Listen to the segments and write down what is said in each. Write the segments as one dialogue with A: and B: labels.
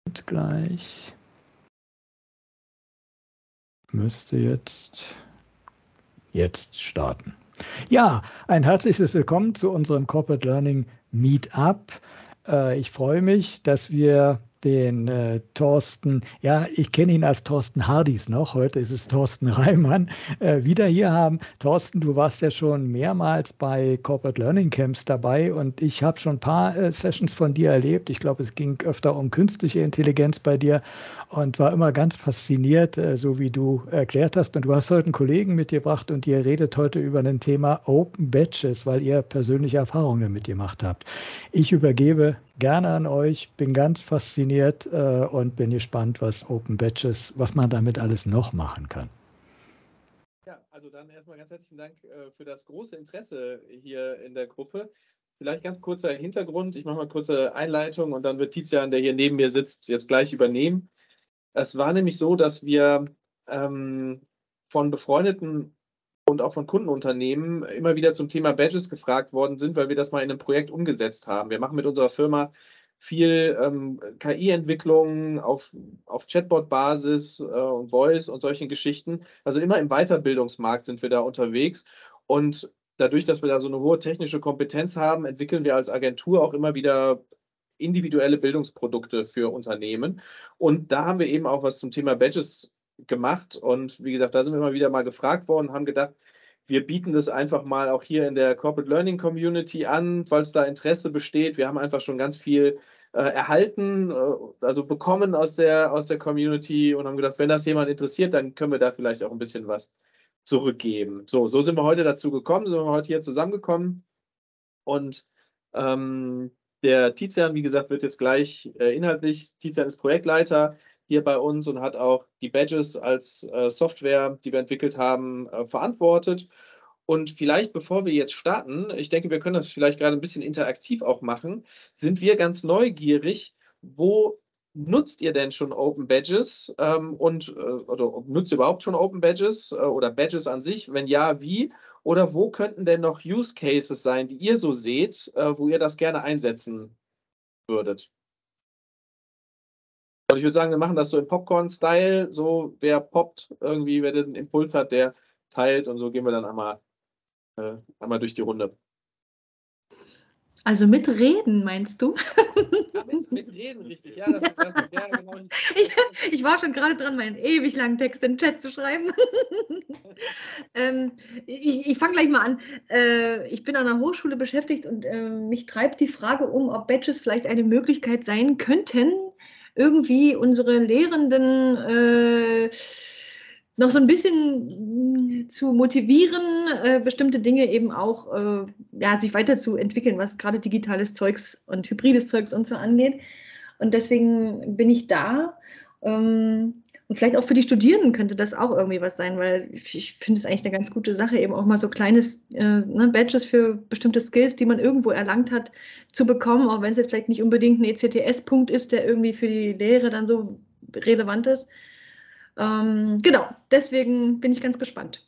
A: Gleich. Müsste jetzt starten. Ja, ein herzliches Willkommen zu unserem Corporate Learning Meetup. Ich freue mich, dass wir den Thorsten, ja, ich kenne ihn als Thorsten Hardis noch, heute ist es Thorsten Reimann, wieder hier haben. Thorsten, du warst ja schon mehrmals bei Corporate Learning Camps dabei und ich habe schon ein paar Sessions von dir erlebt. Ich glaube, es ging öfter um künstliche Intelligenz bei dir und war immer ganz fasziniert, so wie du erklärt hast. Und du hast heute einen Kollegen mitgebracht und ihr redet heute über ein Thema Open Badges, weil ihr persönliche Erfahrungen damit gemacht habt. Ich übergebe gerne an euch, bin ganz fasziniert und bin gespannt, was Open Badges, was man damit alles noch machen kann.
B: Ja, also dann erstmal ganz herzlichen Dank für das große Interesse hier in der Gruppe. Vielleicht ganz kurzer Hintergrund, ich mache mal kurze Einleitung und dann wird Tizian, der hier neben mir sitzt, jetzt gleich übernehmen. Es war nämlich so, dass wir von befreundeten und auch von Kundenunternehmen immer wieder zum Thema Badges gefragt worden sind, weil wir das mal in einem Projekt umgesetzt haben. Wir machen mit unserer Firma viel KI-Entwicklung auf Chatbot-Basis und Voice und solchen Geschichten. Also immer im Weiterbildungsmarkt sind wir da unterwegs. Und dadurch, dass wir da so eine hohe technische Kompetenz haben, entwickeln wir als Agentur auch immer wieder individuelle Bildungsprodukte für Unternehmen. Und da haben wir eben auch was zum Thema Badges gemacht. Und wie gesagt, da sind wir immer wieder mal gefragt worden, haben gedacht, wir bieten das einfach mal auch hier in der Corporate Learning Community an, falls da Interesse besteht. Wir haben einfach schon ganz viel erhalten, also bekommen aus der Community und haben gedacht, wenn das jemand interessiert, dann können wir da vielleicht auch ein bisschen was zurückgeben. So sind wir heute dazu gekommen, sind wir heute hier zusammengekommen. Und der Tizian, wie gesagt, wird jetzt gleich inhaltlich, Tizian ist Projektleiter hier bei uns und hat auch die Badges als Software, die wir entwickelt haben, verantwortet. Und vielleicht, bevor wir jetzt starten, ich denke, wir können das vielleicht gerade ein bisschen interaktiv auch machen, sind wir ganz neugierig, wo nutzt ihr denn schon Open Badges oder nutzt ihr überhaupt schon Open Badges oder Badges an sich? Wenn ja, wie? Oder wo könnten denn noch Use Cases sein, die ihr so seht, wo ihr das gerne einsetzen würdet? Und ich würde sagen, wir machen das so im Popcorn-Style. So, wer poppt irgendwie, wer den Impuls hat, der teilt. Und so gehen wir dann einmal durch die Runde.
C: Also mitreden, meinst du?
B: Ja, mitreden, richtig. Ja, das genau.
C: Ich war schon gerade dran, meinen ewig langen Text in den Chat zu schreiben. Ich fange gleich mal an. Ich bin an der Hochschule beschäftigt und mich treibt die Frage um, ob Badges vielleicht eine Möglichkeit sein könnten, irgendwie unsere Lehrenden noch so ein bisschen zu motivieren, bestimmte Dinge eben auch sich weiterzuentwickeln, was gerade digitales Zeugs und hybrides Zeugs und so angeht. Und deswegen bin ich da. Und vielleicht auch für die Studierenden könnte das auch irgendwie was sein, weil ich finde es eigentlich eine ganz gute Sache, eben auch mal so kleines Badges für bestimmte Skills, die man irgendwo erlangt hat, zu bekommen, auch wenn es jetzt vielleicht nicht unbedingt ein ECTS-Punkt ist, der irgendwie für die Lehre dann so relevant ist. Genau, deswegen bin ich ganz gespannt.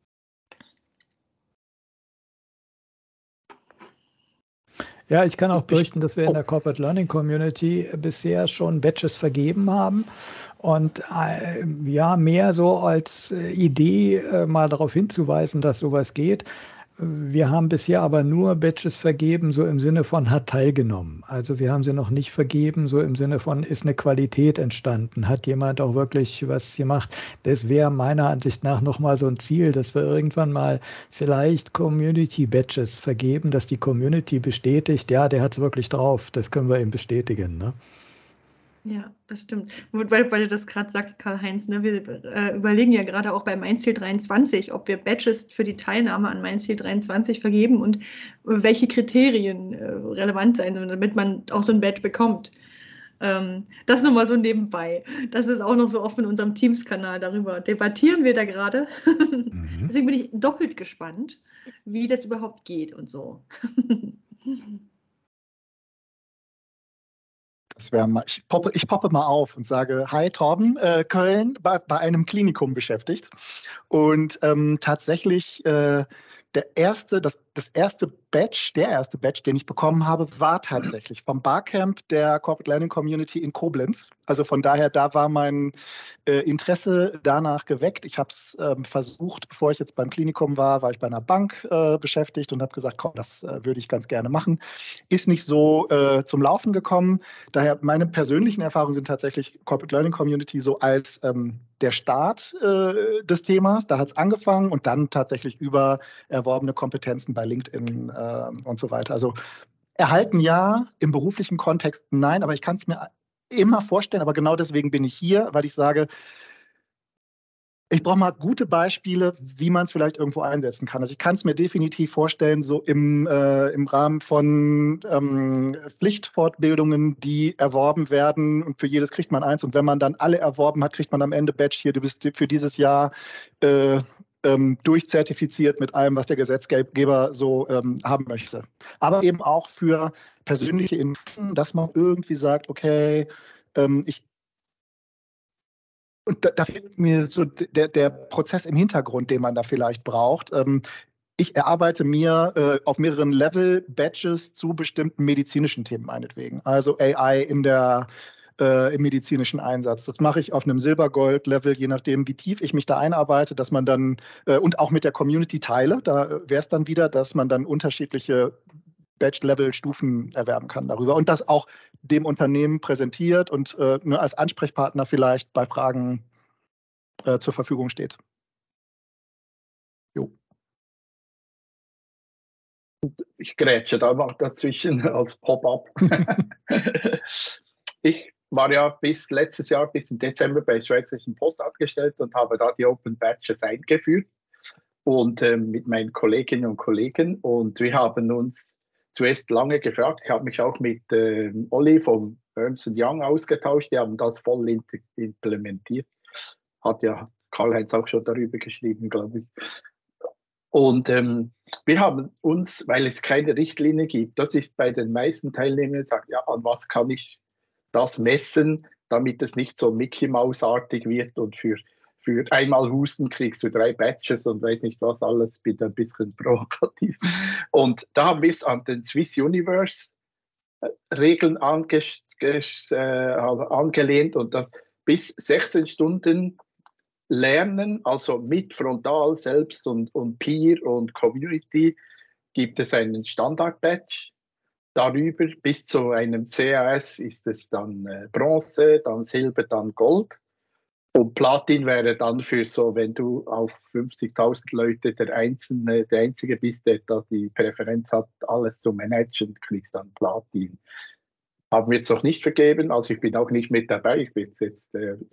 A: Ja, ich kann auch berichten, dass wir in der Corporate Learning Community bisher schon Badges vergeben haben und ja, mehr so als Idee mal darauf hinzuweisen, dass sowas geht. Wir haben bisher aber nur Badges vergeben, so im Sinne von hat teilgenommen. Also wir haben sie noch nicht vergeben, so im Sinne von ist eine Qualität entstanden, hat jemand auch wirklich was gemacht. Das wäre meiner Ansicht nach nochmal so ein Ziel, dass wir irgendwann mal vielleicht Community Badges vergeben, dass die Community bestätigt, ja, der hat es wirklich drauf, das können wir ihm bestätigen, ne?
C: Ja, das stimmt. Weil du das gerade sagst, Karl-Heinz, ne? Wir überlegen ja gerade auch bei Mainz-Ziel 23, ob wir Badges für die Teilnahme an Mainz-Ziel 23 vergeben und welche Kriterien relevant sein, damit man auch so ein Badge bekommt. Das nur mal so nebenbei. Das ist auch noch so offen in unserem Teams-Kanal. Darüber debattieren wir da gerade. Deswegen bin ich doppelt gespannt, wie das überhaupt geht und so.
D: Ich poppe mal auf und sage, hi Torben, Köln, bei einem Klinikum beschäftigt. Und tatsächlich das erste Badge, den ich bekommen habe, war tatsächlich vom Barcamp der Corporate Learning Community in Koblenz. Also von daher, da war mein Interesse danach geweckt. Ich habe es versucht, bevor ich jetzt beim Klinikum war ich bei einer Bank beschäftigt und habe gesagt, komm, das würde ich ganz gerne machen. Ist nicht so zum Laufen gekommen. Daher meine persönlichen Erfahrungen sind tatsächlich Corporate Learning Community so als der Start des Themas. Da hat es angefangen und dann tatsächlich über erworbene Kompetenzen bei LinkedIn und so weiter. Also erhalten ja, im beruflichen Kontext nein, aber ich kann es mir immer vorstellen, aber genau deswegen bin ich hier, weil ich sage, ich brauche mal gute Beispiele, wie man es vielleicht irgendwo einsetzen kann. Also ich kann es mir definitiv vorstellen, so im Rahmen von Pflichtfortbildungen, die erworben werden und für jedes kriegt man eins und wenn man dann alle erworben hat, kriegt man am Ende Badge hier, du bist für dieses Jahr durchzertifiziert mit allem, was der Gesetzgeber so haben möchte. Aber eben auch für persönliche Interessen, dass man irgendwie sagt, okay, und da fehlt mir so der Prozess im Hintergrund, den man da vielleicht braucht. Ich erarbeite mir auf mehreren Level Badges zu bestimmten medizinischen Themen meinetwegen. Also AI im medizinischen Einsatz. Das mache ich auf einem Silber-Gold-Level, je nachdem, wie tief ich mich da einarbeite, dass man dann und auch mit der Community teile. Da wäre es dann wieder, dass man dann unterschiedliche Badge-Level-Stufen erwerben kann darüber und das auch dem Unternehmen präsentiert und als Ansprechpartner vielleicht bei Fragen zur Verfügung steht. Jo.
E: Ich grätsche da mal dazwischen als Pop-up. Ich war ja bis letztes Jahr, bis im Dezember bei Schweizerischen Post angestellt und habe da die Open Badges eingeführt und mit meinen Kolleginnen und Kollegen und wir haben uns zuerst lange gefragt. Ich habe mich auch mit Olli vom Ernst & Young ausgetauscht. Die haben das voll implementiert. Hat ja Karl-Heinz auch schon darüber geschrieben, glaube ich. Und wir haben uns, weil es keine Richtlinie gibt, das ist bei den meisten Teilnehmern, sagt, ja, an was kann ich das messen, damit es nicht so Mickey-Maus-artig wird und für einmal Husten kriegst du 3 Badges und weiß nicht was alles, bin ein bisschen provokativ. Und da haben wir es an den Swiss Universe Regeln angelehnt und das bis 16 Stunden Lernen, also mit Frontal selbst und Peer und Community, gibt es einen Standard-Badge. Darüber bis zu einem CAS ist es dann Bronze, dann Silber, dann Gold. Und Platin wäre dann für so, wenn du auf 50.000 Leute der Einzige bist, der da die Präferenz hat, alles zu managen, kriegst dann Platin. Haben wir jetzt noch nicht vergeben, also ich bin auch nicht mit dabei, ich bin jetzt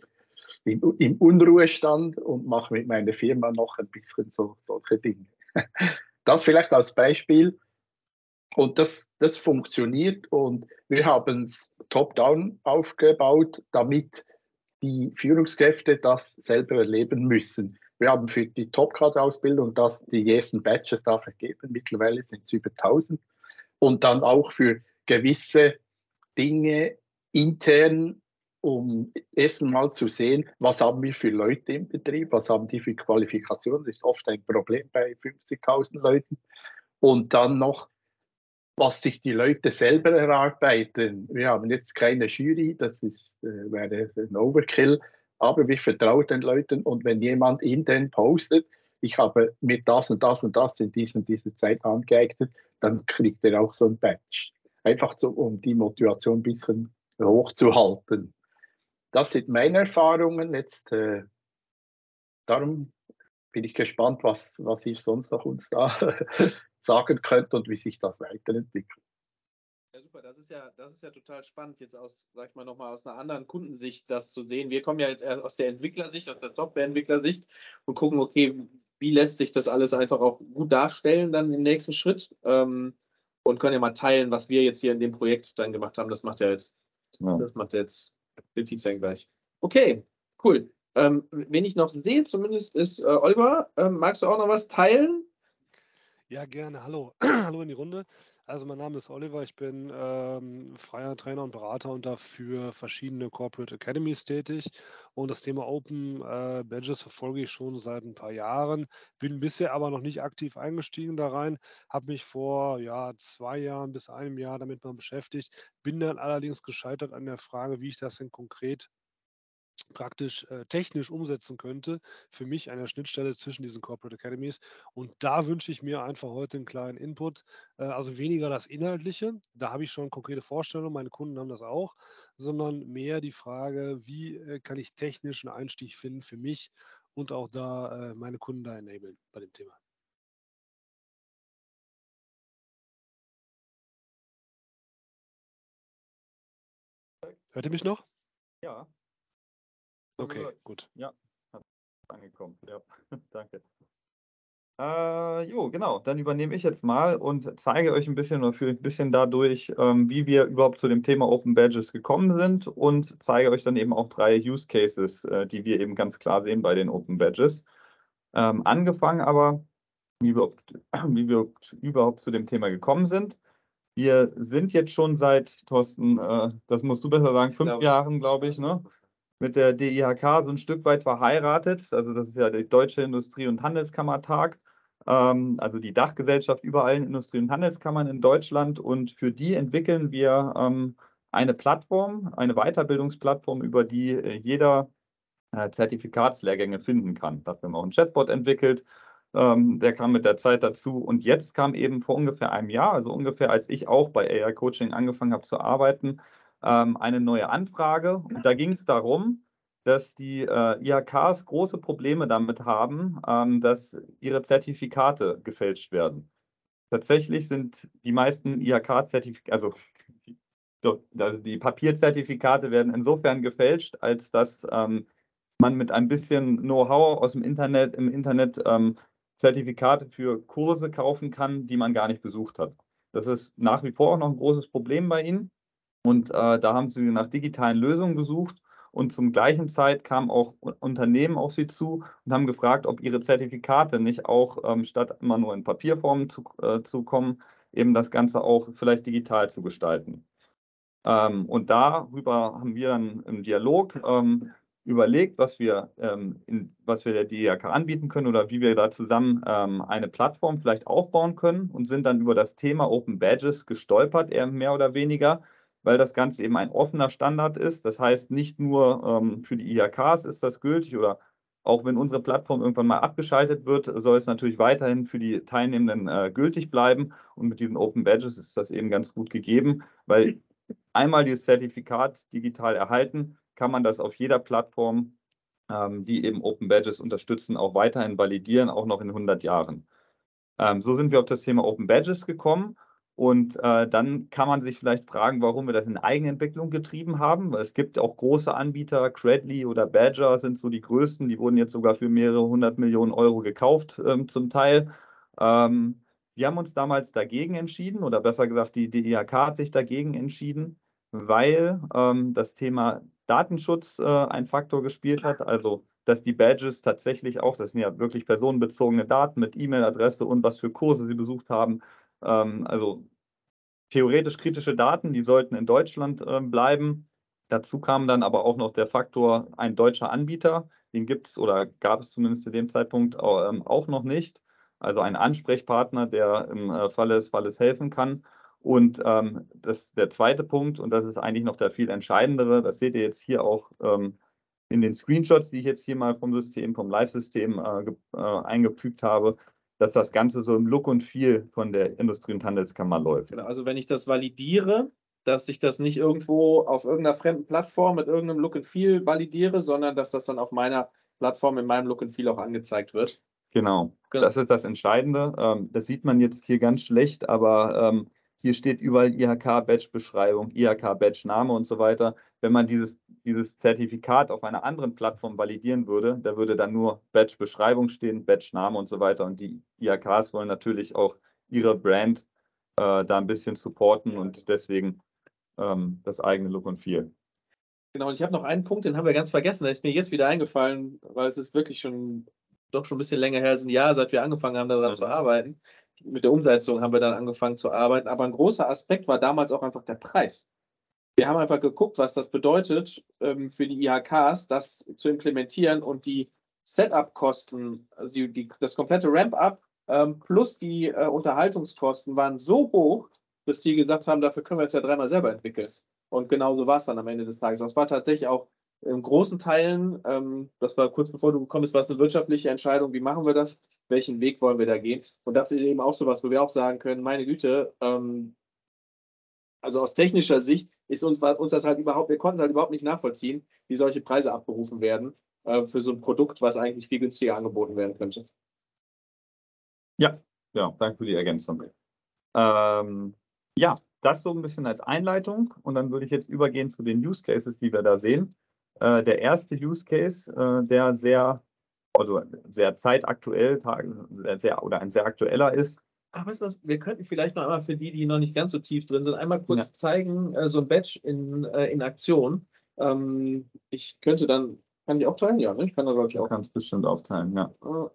E: im Unruhestand und mache mit meiner Firma noch ein bisschen solche Dinge. Das vielleicht als Beispiel. Und das funktioniert und wir haben es top-down aufgebaut, damit die Führungskräfte das selber erleben müssen. Wir haben für die Top-Grad-Ausbildung die ersten Badges da vergeben. Mittlerweile sind es über 1000. Und dann auch für gewisse Dinge intern, um erst einmal zu sehen, was haben wir für Leute im Betrieb, was haben die für Qualifikationen. Das ist oft ein Problem bei 50.000 Leuten. Und dann noch, was sich die Leute selber erarbeiten. Wir haben jetzt keine Jury, das wäre ein Overkill, aber wir vertrauen den Leuten und wenn jemand intern postet, ich habe mir das und das und das in dieser Zeit angeeignet, dann kriegt er auch so ein Badge. Einfach so, um die Motivation ein bisschen hochzuhalten. Das sind meine Erfahrungen. Jetzt darum bin ich gespannt, was ihr sonst noch uns da sagen könnt und wie sich das weiterentwickelt.
B: Ja, super, das ist ja total spannend, jetzt sag ich mal, nochmal aus einer anderen Kundensicht das zu sehen. Wir kommen ja jetzt eher aus der Entwicklersicht, aus der Softwareentwicklersicht und gucken, okay, wie lässt sich das alles einfach auch gut darstellen dann im nächsten Schritt und können ja mal teilen, was wir jetzt hier in dem Projekt dann gemacht haben. Das macht ja jetzt Letizia gleich. Okay, cool. Wen ich noch sehe, zumindest ist Oliver. Magst du auch noch was teilen?
F: Ja, gerne. Hallo. Hallo in die Runde. Also mein Name ist Oliver, ich bin freier Trainer und Berater und dafür verschiedene Corporate Academies tätig. Und das Thema Open Badges verfolge ich schon seit ein paar Jahren, bin bisher aber noch nicht aktiv eingestiegen da rein, habe mich vor 2 Jahren bis einem Jahr damit mal beschäftigt, bin dann allerdings gescheitert an der Frage, wie ich das denn konkret praktisch technisch umsetzen könnte, für mich an der Schnittstelle zwischen diesen Corporate Academies. Und da wünsche ich mir einfach heute einen kleinen Input, also weniger das Inhaltliche, da habe ich schon konkrete Vorstellungen, meine Kunden haben das auch, sondern mehr die Frage, wie kann ich technisch einen Einstieg finden für mich und auch da meine Kunden da enablen bei dem Thema. Hört ihr mich noch?
G: Ja.
F: Okay, gut.
G: Ja, hat angekommen. Ja, danke. Genau, dann übernehme ich jetzt mal und zeige euch ein bisschen oder führe ein bisschen dadurch, wie wir überhaupt zu dem Thema Open Badges gekommen sind und zeige euch dann eben auch 3 Use Cases, die wir eben ganz klar sehen bei den Open Badges. Angefangen aber, wie wir überhaupt zu dem Thema gekommen sind. Wir sind jetzt schon seit, Thorsten, das musst du besser sagen, 5 Jahren, glaube ich, ne? Mit der DIHK so ein Stück weit verheiratet. Also das ist ja der Deutsche Industrie- und Handelskammertag, also die Dachgesellschaft über allen Industrie- und Handelskammern in Deutschland. Und für die entwickeln wir eine Plattform, eine Weiterbildungsplattform, über die jeder Zertifikatslehrgänge finden kann. Dafür haben wir auch einen Chatbot entwickelt. Der kam mit der Zeit dazu. Und jetzt kam eben vor ungefähr einem Jahr, also ungefähr als ich auch bei AI Coaching angefangen habe zu arbeiten, eine neue Anfrage. Und da ging es darum, dass die IHKs große Probleme damit haben, dass ihre Zertifikate gefälscht werden. Tatsächlich sind die meisten IHK-Zertifikate, also die Papierzertifikate werden insofern gefälscht, als dass man mit ein bisschen Know-how aus dem Internet, im Internet Zertifikate für Kurse kaufen kann, die man gar nicht besucht hat. Das ist nach wie vor auch noch ein großes Problem bei Ihnen. Und da haben sie nach digitalen Lösungen gesucht. Und zum gleichen Zeit kamen auch Unternehmen auf sie zu und haben gefragt, ob ihre Zertifikate nicht auch, statt immer nur in Papierform zu kommen, eben das Ganze auch vielleicht digital zu gestalten. Und darüber haben wir dann im Dialog überlegt, was wir der DIHK anbieten können oder wie wir da zusammen eine Plattform vielleicht aufbauen können und sind dann über das Thema Open Badges gestolpert, eher mehr oder weniger, weil das Ganze eben ein offener Standard ist. Das heißt, nicht nur für die IHKs ist das gültig oder auch wenn unsere Plattform irgendwann mal abgeschaltet wird, soll es natürlich weiterhin für die Teilnehmenden gültig bleiben. Und mit diesen Open Badges ist das eben ganz gut gegeben, weil einmal dieses Zertifikat digital erhalten, kann man das auf jeder Plattform, die eben Open Badges unterstützen, auch weiterhin validieren, auch noch in 100 Jahren. So sind wir auf das Thema Open Badges gekommen. Und dann kann man sich vielleicht fragen, warum wir das in Eigenentwicklung getrieben haben. Es gibt auch große Anbieter, Credly oder Badger sind so die größten. Die wurden jetzt sogar für mehrere 100 Millionen Euro gekauft zum Teil. Wir haben uns damals dagegen entschieden, oder besser gesagt, die DIHK hat sich dagegen entschieden, weil das Thema Datenschutz ein Faktor gespielt hat. Also, dass die Badges tatsächlich auch, das sind ja wirklich personenbezogene Daten mit E-Mail-Adresse und was für Kurse sie besucht haben. Also theoretisch kritische Daten, die sollten in Deutschland bleiben. Dazu kam dann aber auch noch der Faktor, ein deutscher Anbieter, den gibt es oder gab es zumindest zu dem Zeitpunkt auch noch nicht. Also ein Ansprechpartner, der im Falle des Falles helfen kann. Und der zweite Punkt, und das ist eigentlich noch der viel entscheidendere, das seht ihr jetzt hier auch in den Screenshots, die ich jetzt hier mal vom Live-System eingefügt habe, dass das Ganze so im Look und Feel von der Industrie- und Handelskammer läuft.
B: Genau, also wenn ich das validiere, dass ich das nicht irgendwo auf irgendeiner fremden Plattform mit irgendeinem Look and Feel validiere, sondern dass das dann auf meiner Plattform in meinem Look and Feel auch angezeigt wird.
G: Genau, das ist das Entscheidende. Das sieht man jetzt hier ganz schlecht, aber hier steht überall IHK-Badge-Beschreibung, IHK-Badge-Name und so weiter. Wenn man dieses Zertifikat auf einer anderen Plattform validieren würde, da würde dann nur Badge-Beschreibung stehen, Badge-Name und so weiter. Und die IHKs wollen natürlich auch ihre Brand da ein bisschen supporten und deswegen das eigene Look und Feel.
B: Genau, und ich habe noch einen Punkt, den haben wir ganz vergessen, der ist mir jetzt wieder eingefallen, weil es ist wirklich schon doch schon ein bisschen länger her als ein Jahr, seit wir angefangen haben, daran zu arbeiten. Mit der Umsetzung haben wir dann angefangen zu arbeiten. Aber ein großer Aspekt war damals auch einfach der Preis. Wir haben einfach geguckt, was das bedeutet für die IHKs, das zu implementieren und die Setup-Kosten, also das komplette Ramp-up plus die Unterhaltungskosten waren so hoch, dass die gesagt haben, dafür können wir jetzt ja 3-mal selber entwickeln. Und genauso war es dann am Ende des Tages. Das war tatsächlich auch in großen Teilen, das war kurz bevor du gekommen bist, war es eine wirtschaftliche Entscheidung, wie machen wir das, welchen Weg wollen wir da gehen. Und das ist eben auch sowas, wo wir auch sagen können, meine Güte, also aus technischer Sicht ist uns das halt wir konnten es halt überhaupt nicht nachvollziehen, wie solche Preise abgerufen werden für so ein Produkt, was eigentlich viel günstiger angeboten werden könnte.
G: Ja, danke für die Ergänzung. Ja, das so ein bisschen als Einleitung und dann würde ich jetzt übergehen zu den Use Cases, die wir da sehen. Der erste Use Case, der sehr zeitaktuell oder ein sehr aktueller ist.
B: Ach, weißt du was, wir könnten vielleicht noch einmal für die noch nicht ganz so tief drin sind, einmal kurz zeigen, so ein Badge in Aktion. Ich könnte dann, kann ich auch teilen? Ja, ne? Ich kann da, glaube ich, auch.
G: Du kannst bestimmt aufteilen, ja.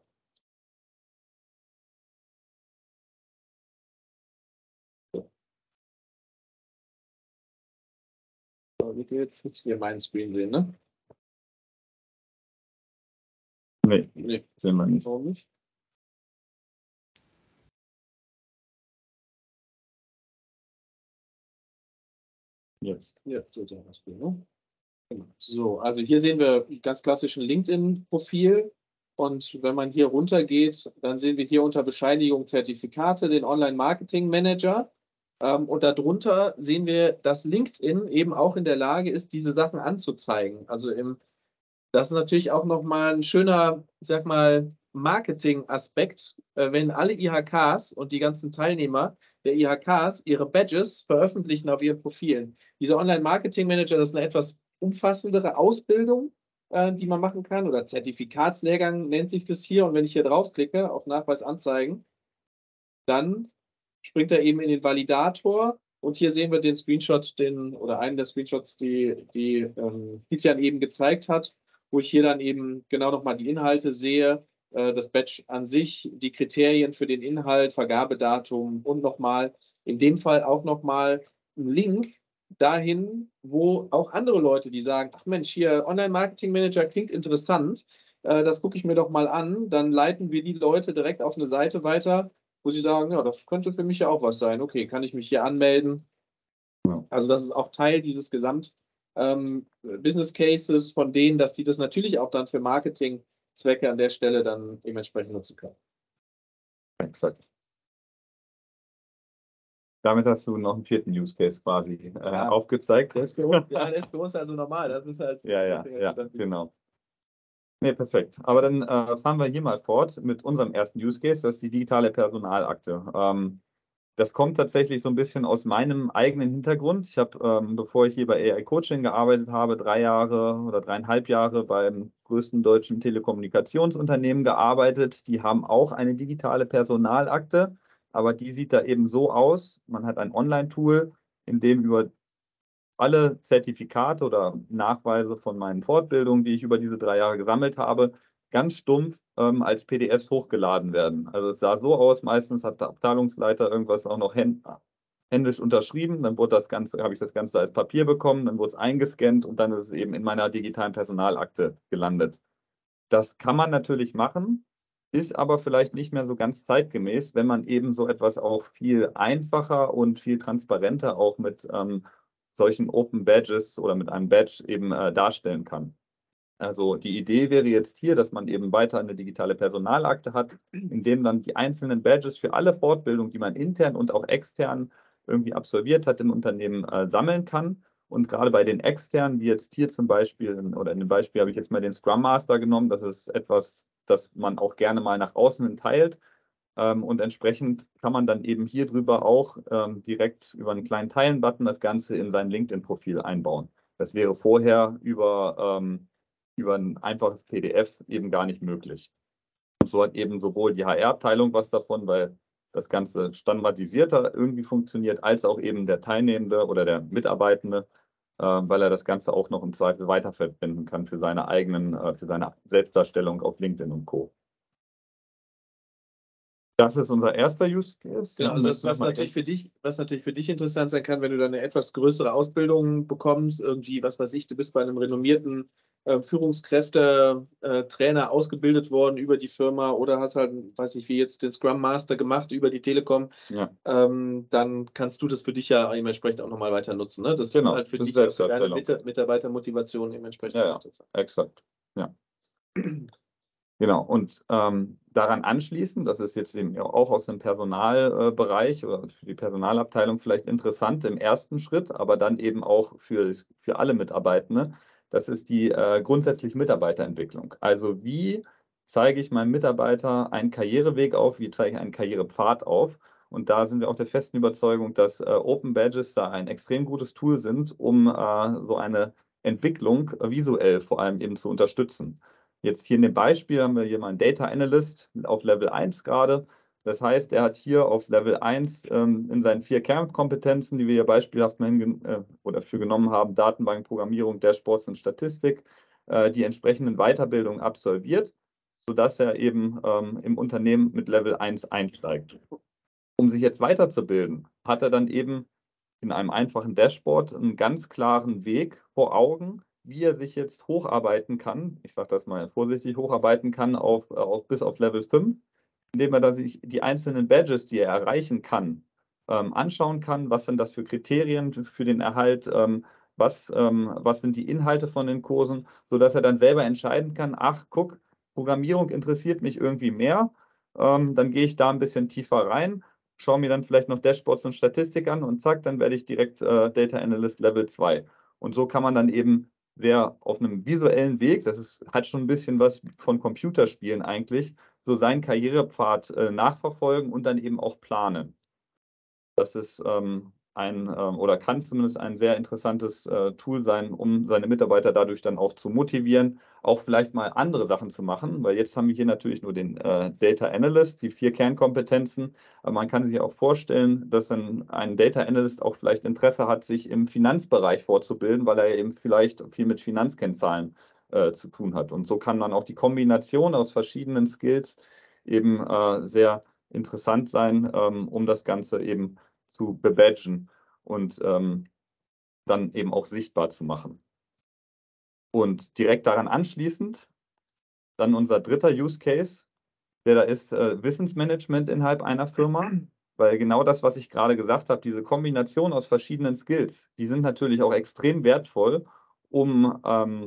B: Jetzt müsst ihr meinen Screen sehen, ne?
G: Nee, sehen wir nicht.
B: Warum nicht?
G: Jetzt.
B: Ja, so sehen wir das Bild, ne? Genau. So, also hier sehen wir ganz klassischen LinkedIn-Profil. Und wenn man hier runter geht, dann sehen wir hier unter Bescheinigung Zertifikate den Online-Marketing-Manager. Und darunter sehen wir, dass LinkedIn eben auch in der Lage ist, diese Sachen anzuzeigen. Also das ist natürlich auch nochmal ein schöner, ich sag mal, Marketing-Aspekt, wenn alle IHKs und die ganzen Teilnehmer der IHKs ihre Badges veröffentlichen auf ihren Profilen. Dieser Online-Marketing-Manager, das ist eine etwas umfassendere Ausbildung, die man machen kann, oder Zertifikatslehrgang nennt sich das hier. Und wenn ich hier draufklicke, auf Nachweis anzeigen, dann springt er eben in den Validator. Und hier sehen wir den Screenshot, oder einen der Screenshots, die Tizian eben gezeigt hat, wo ich hier dann eben genau nochmal die Inhalte sehe, das Badge an sich, die Kriterien für den Inhalt, Vergabedatum und nochmal, in dem Fall auch nochmal ein Link dahin, wo auch andere Leute, die sagen, ach Mensch, hier Online-Marketing-Manager klingt interessant, das gucke ich mir doch mal an, dann leiten wir die Leute direkt auf eine Seite weiter, wo sie sagen, ja, das könnte für mich ja auch was sein. Okay, kann ich mich hier anmelden? Ja. Also das ist auch Teil dieses Business Cases von denen, dass die das natürlich auch dann für Marketingzwecke an der Stelle dann dementsprechend nutzen können.
G: Exakt. Damit hast du noch einen vierten Use Case quasi aufgezeigt.
B: Der ist für uns also normal. Das ist halt
G: ja, genau. Nee, perfekt. Aber dann fahren wir hier mal fort mit unserem ersten Use Case, das ist die digitale Personalakte. Das kommt tatsächlich so ein bisschen aus meinem eigenen Hintergrund. Ich habe, bevor ich hier bei AI Coaching gearbeitet habe, 3 Jahre oder 3,5 Jahre beim größten deutschen Telekommunikationsunternehmen gearbeitet. Die haben auch eine digitale Personalakte, aber die sieht da eben so aus. Man hat ein Online-Tool, in dem über alle Zertifikate oder Nachweise von meinen Fortbildungen, die ich über diese 3 Jahre gesammelt habe, ganz stumpf als PDFs hochgeladen werden. Also es sah so aus, meistens hat der Abteilungsleiter irgendwas auch noch händisch unterschrieben, dann wurde habe ich das Ganze als Papier bekommen, dann wurde es eingescannt und dann ist es eben in meiner digitalen Personalakte gelandet. Das kann man natürlich machen, ist aber vielleicht nicht mehr so ganz zeitgemäß, wenn man eben so etwas auch viel einfacher und viel transparenter auch mit solchen Open Badges oder mit einem Badge eben darstellen kann. Also die Idee wäre jetzt hier, dass man eben weiter eine digitale Personalakte hat, in dem dann die einzelnen Badges für alle Fortbildungen, die man intern und auch extern irgendwie absolviert hat im Unternehmen, sammeln kann. Und gerade bei den externen, wie jetzt hier zum Beispiel, oder in dem Beispiel habe ich jetzt mal den Scrum Master genommen, das ist etwas, das man auch gerne mal nach außen hin teilt. Und entsprechend kann man dann eben hier drüber auch direkt über einen kleinen Teilen-Button das Ganze in sein LinkedIn-Profil einbauen. Das wäre vorher über ein einfaches PDF eben gar nicht möglich. Und so hat eben sowohl die HR-Abteilung was davon, weil das Ganze standardisierter irgendwie funktioniert, als auch eben der Teilnehmende oder der Mitarbeitende, weil er das Ganze auch noch im Zweifel weiterverwenden kann für seine Selbstdarstellung auf LinkedIn und Co. Das ist unser erster Use Case.
B: Genau,
G: Ja,
B: also
G: möchtest du
B: was
G: noch mal
B: natürlich für dich interessant sein kann, wenn du dann eine etwas größere Ausbildung bekommst, irgendwie, was weiß ich, du bist bei einem renommierten Führungskräfte-Trainer ausgebildet worden über die Firma oder hast halt, weiß ich, wie jetzt den Scrum Master gemacht über die Telekom,
G: Ja,
B: dann kannst du das für dich ja entsprechend auch nochmal weiter nutzen. Ne? Das
G: genau.
B: halt für
G: Das
B: dich
G: ist
B: auch für deine
G: Selbsterfüllung.
B: Mitarbeitermotivation entsprechend
G: Ja, ja,
B: interessant.
G: exakt. Ja. Genau, und daran anschließend, das ist jetzt eben auch aus dem Personalbereich oder für die Personalabteilung vielleicht interessant im ersten Schritt, aber dann eben auch für alle Mitarbeitende, das ist die grundsätzlich Mitarbeiterentwicklung. Also wie zeige ich meinem Mitarbeiter einen Karriereweg auf, wie zeige ich einen Karrierepfad auf? Und da sind wir auch der festen Überzeugung, dass Open Badges da ein extrem gutes Tool sind, um so eine Entwicklung visuell vor allem eben zu unterstützen. Jetzt hier in dem Beispiel haben wir hier mal einen Data Analyst auf Level 1 gerade. Das heißt, er hat hier auf Level 1 in seinen 4 Kernkompetenzen, die wir hier beispielhaft oder für genommen haben, Datenbank, Programmierung, Dashboards und Statistik, die entsprechenden Weiterbildungen absolviert, sodass er eben im Unternehmen mit Level 1 einsteigt. Um sich jetzt weiterzubilden, hat er dann eben in einem einfachen Dashboard einen ganz klaren Weg vor Augen, wie er sich jetzt hocharbeiten kann. Ich sage das mal vorsichtig, hocharbeiten kann bis auf Level 5, indem er da sich die einzelnen Badges, die er erreichen kann, anschauen kann. Was sind das für Kriterien für den Erhalt? Was sind die Inhalte von den Kursen, sodass er dann selber entscheiden kann, ach, guck, Programmierung interessiert mich irgendwie mehr. Dann gehe ich da ein bisschen tiefer rein, schaue mir dann vielleicht noch Dashboards und Statistik an und zack, dann werde ich direkt Data Analyst Level 2. Und so kann man dann eben sehr auf einem visuellen Weg, hat schon ein bisschen was von Computerspielen eigentlich, so seinen Karrierepfad nachverfolgen und dann eben auch planen. Das ist oder kann zumindest ein sehr interessantes Tool sein, um seine Mitarbeiter dadurch dann auch zu motivieren, auch vielleicht mal andere Sachen zu machen, weil jetzt haben wir hier natürlich nur den Data Analyst, die 4 Kernkompetenzen, aber man kann sich auch vorstellen, dass dann ein Data Analyst auch vielleicht Interesse hat, sich im Finanzbereich fortzubilden, weil er eben vielleicht viel mit Finanzkennzahlen zu tun hat. Und so kann man auch die Kombination aus verschiedenen Skills eben sehr interessant sein, um das Ganze eben zu bebadgen und dann eben auch sichtbar zu machen. Und direkt daran anschließend dann unser dritter Use Case, der da ist Wissensmanagement innerhalb einer Firma, weil genau das, was ich gerade gesagt habe, diese Kombination aus verschiedenen Skills, die sind natürlich auch extrem wertvoll, um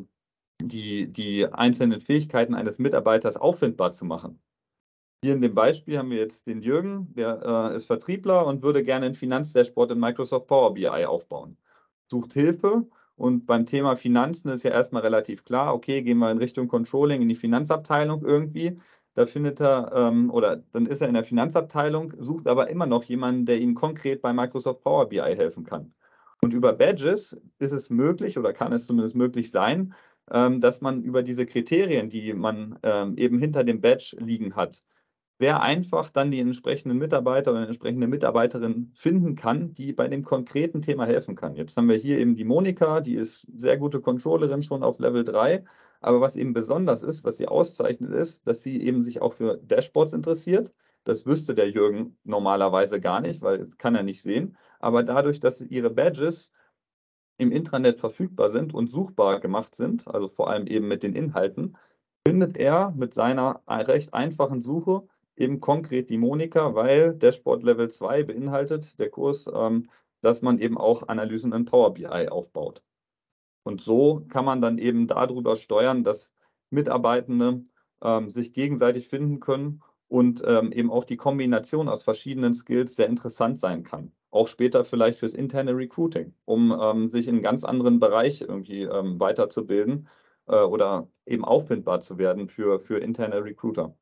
G: die einzelnen Fähigkeiten eines Mitarbeiters auffindbar zu machen. Hier in dem Beispiel haben wir jetzt den Jürgen, der ist Vertriebler und würde gerne ein Finanzdashboard in Microsoft Power BI aufbauen. Sucht Hilfe und beim Thema Finanzen ist ja erstmal relativ klar, okay, gehen wir in Richtung Controlling in die Finanzabteilung irgendwie. Da findet er oder dann ist er in der Finanzabteilung, sucht aber immer noch jemanden, der ihm konkret bei Microsoft Power BI helfen kann. Und über Badges ist es möglich oder kann es zumindest möglich sein, dass man über diese Kriterien, die man eben hinter dem Badge liegen hat, sehr einfach dann die entsprechenden Mitarbeiter oder entsprechende Mitarbeiterin finden kann, die bei dem konkreten Thema helfen kann. Jetzt haben wir hier eben die Monika, die ist sehr gute Controllerin schon auf Level 3. Aber was eben besonders ist, was sie auszeichnet, ist, dass sie eben sich auch für Dashboards interessiert. Das wüsste der Jürgen normalerweise gar nicht, weil das kann er nicht sehen. Aber dadurch, dass ihre Badges im Intranet verfügbar sind und suchbar gemacht sind, also vor allem eben mit den Inhalten, findet er mit seiner recht einfachen Suche eben konkret die Monika, weil Dashboard Level 2 beinhaltet der Kurs, dass man eben auch Analysen in Power BI aufbaut. Und so kann man dann eben darüber steuern, dass Mitarbeitende sich gegenseitig finden können und eben auch die Kombination aus verschiedenen Skills sehr interessant sein kann. Auch später vielleicht fürs interne Recruiting, um sich in einem ganz anderen Bereich irgendwie weiterzubilden oder eben auffindbar zu werden für interne Recruiter.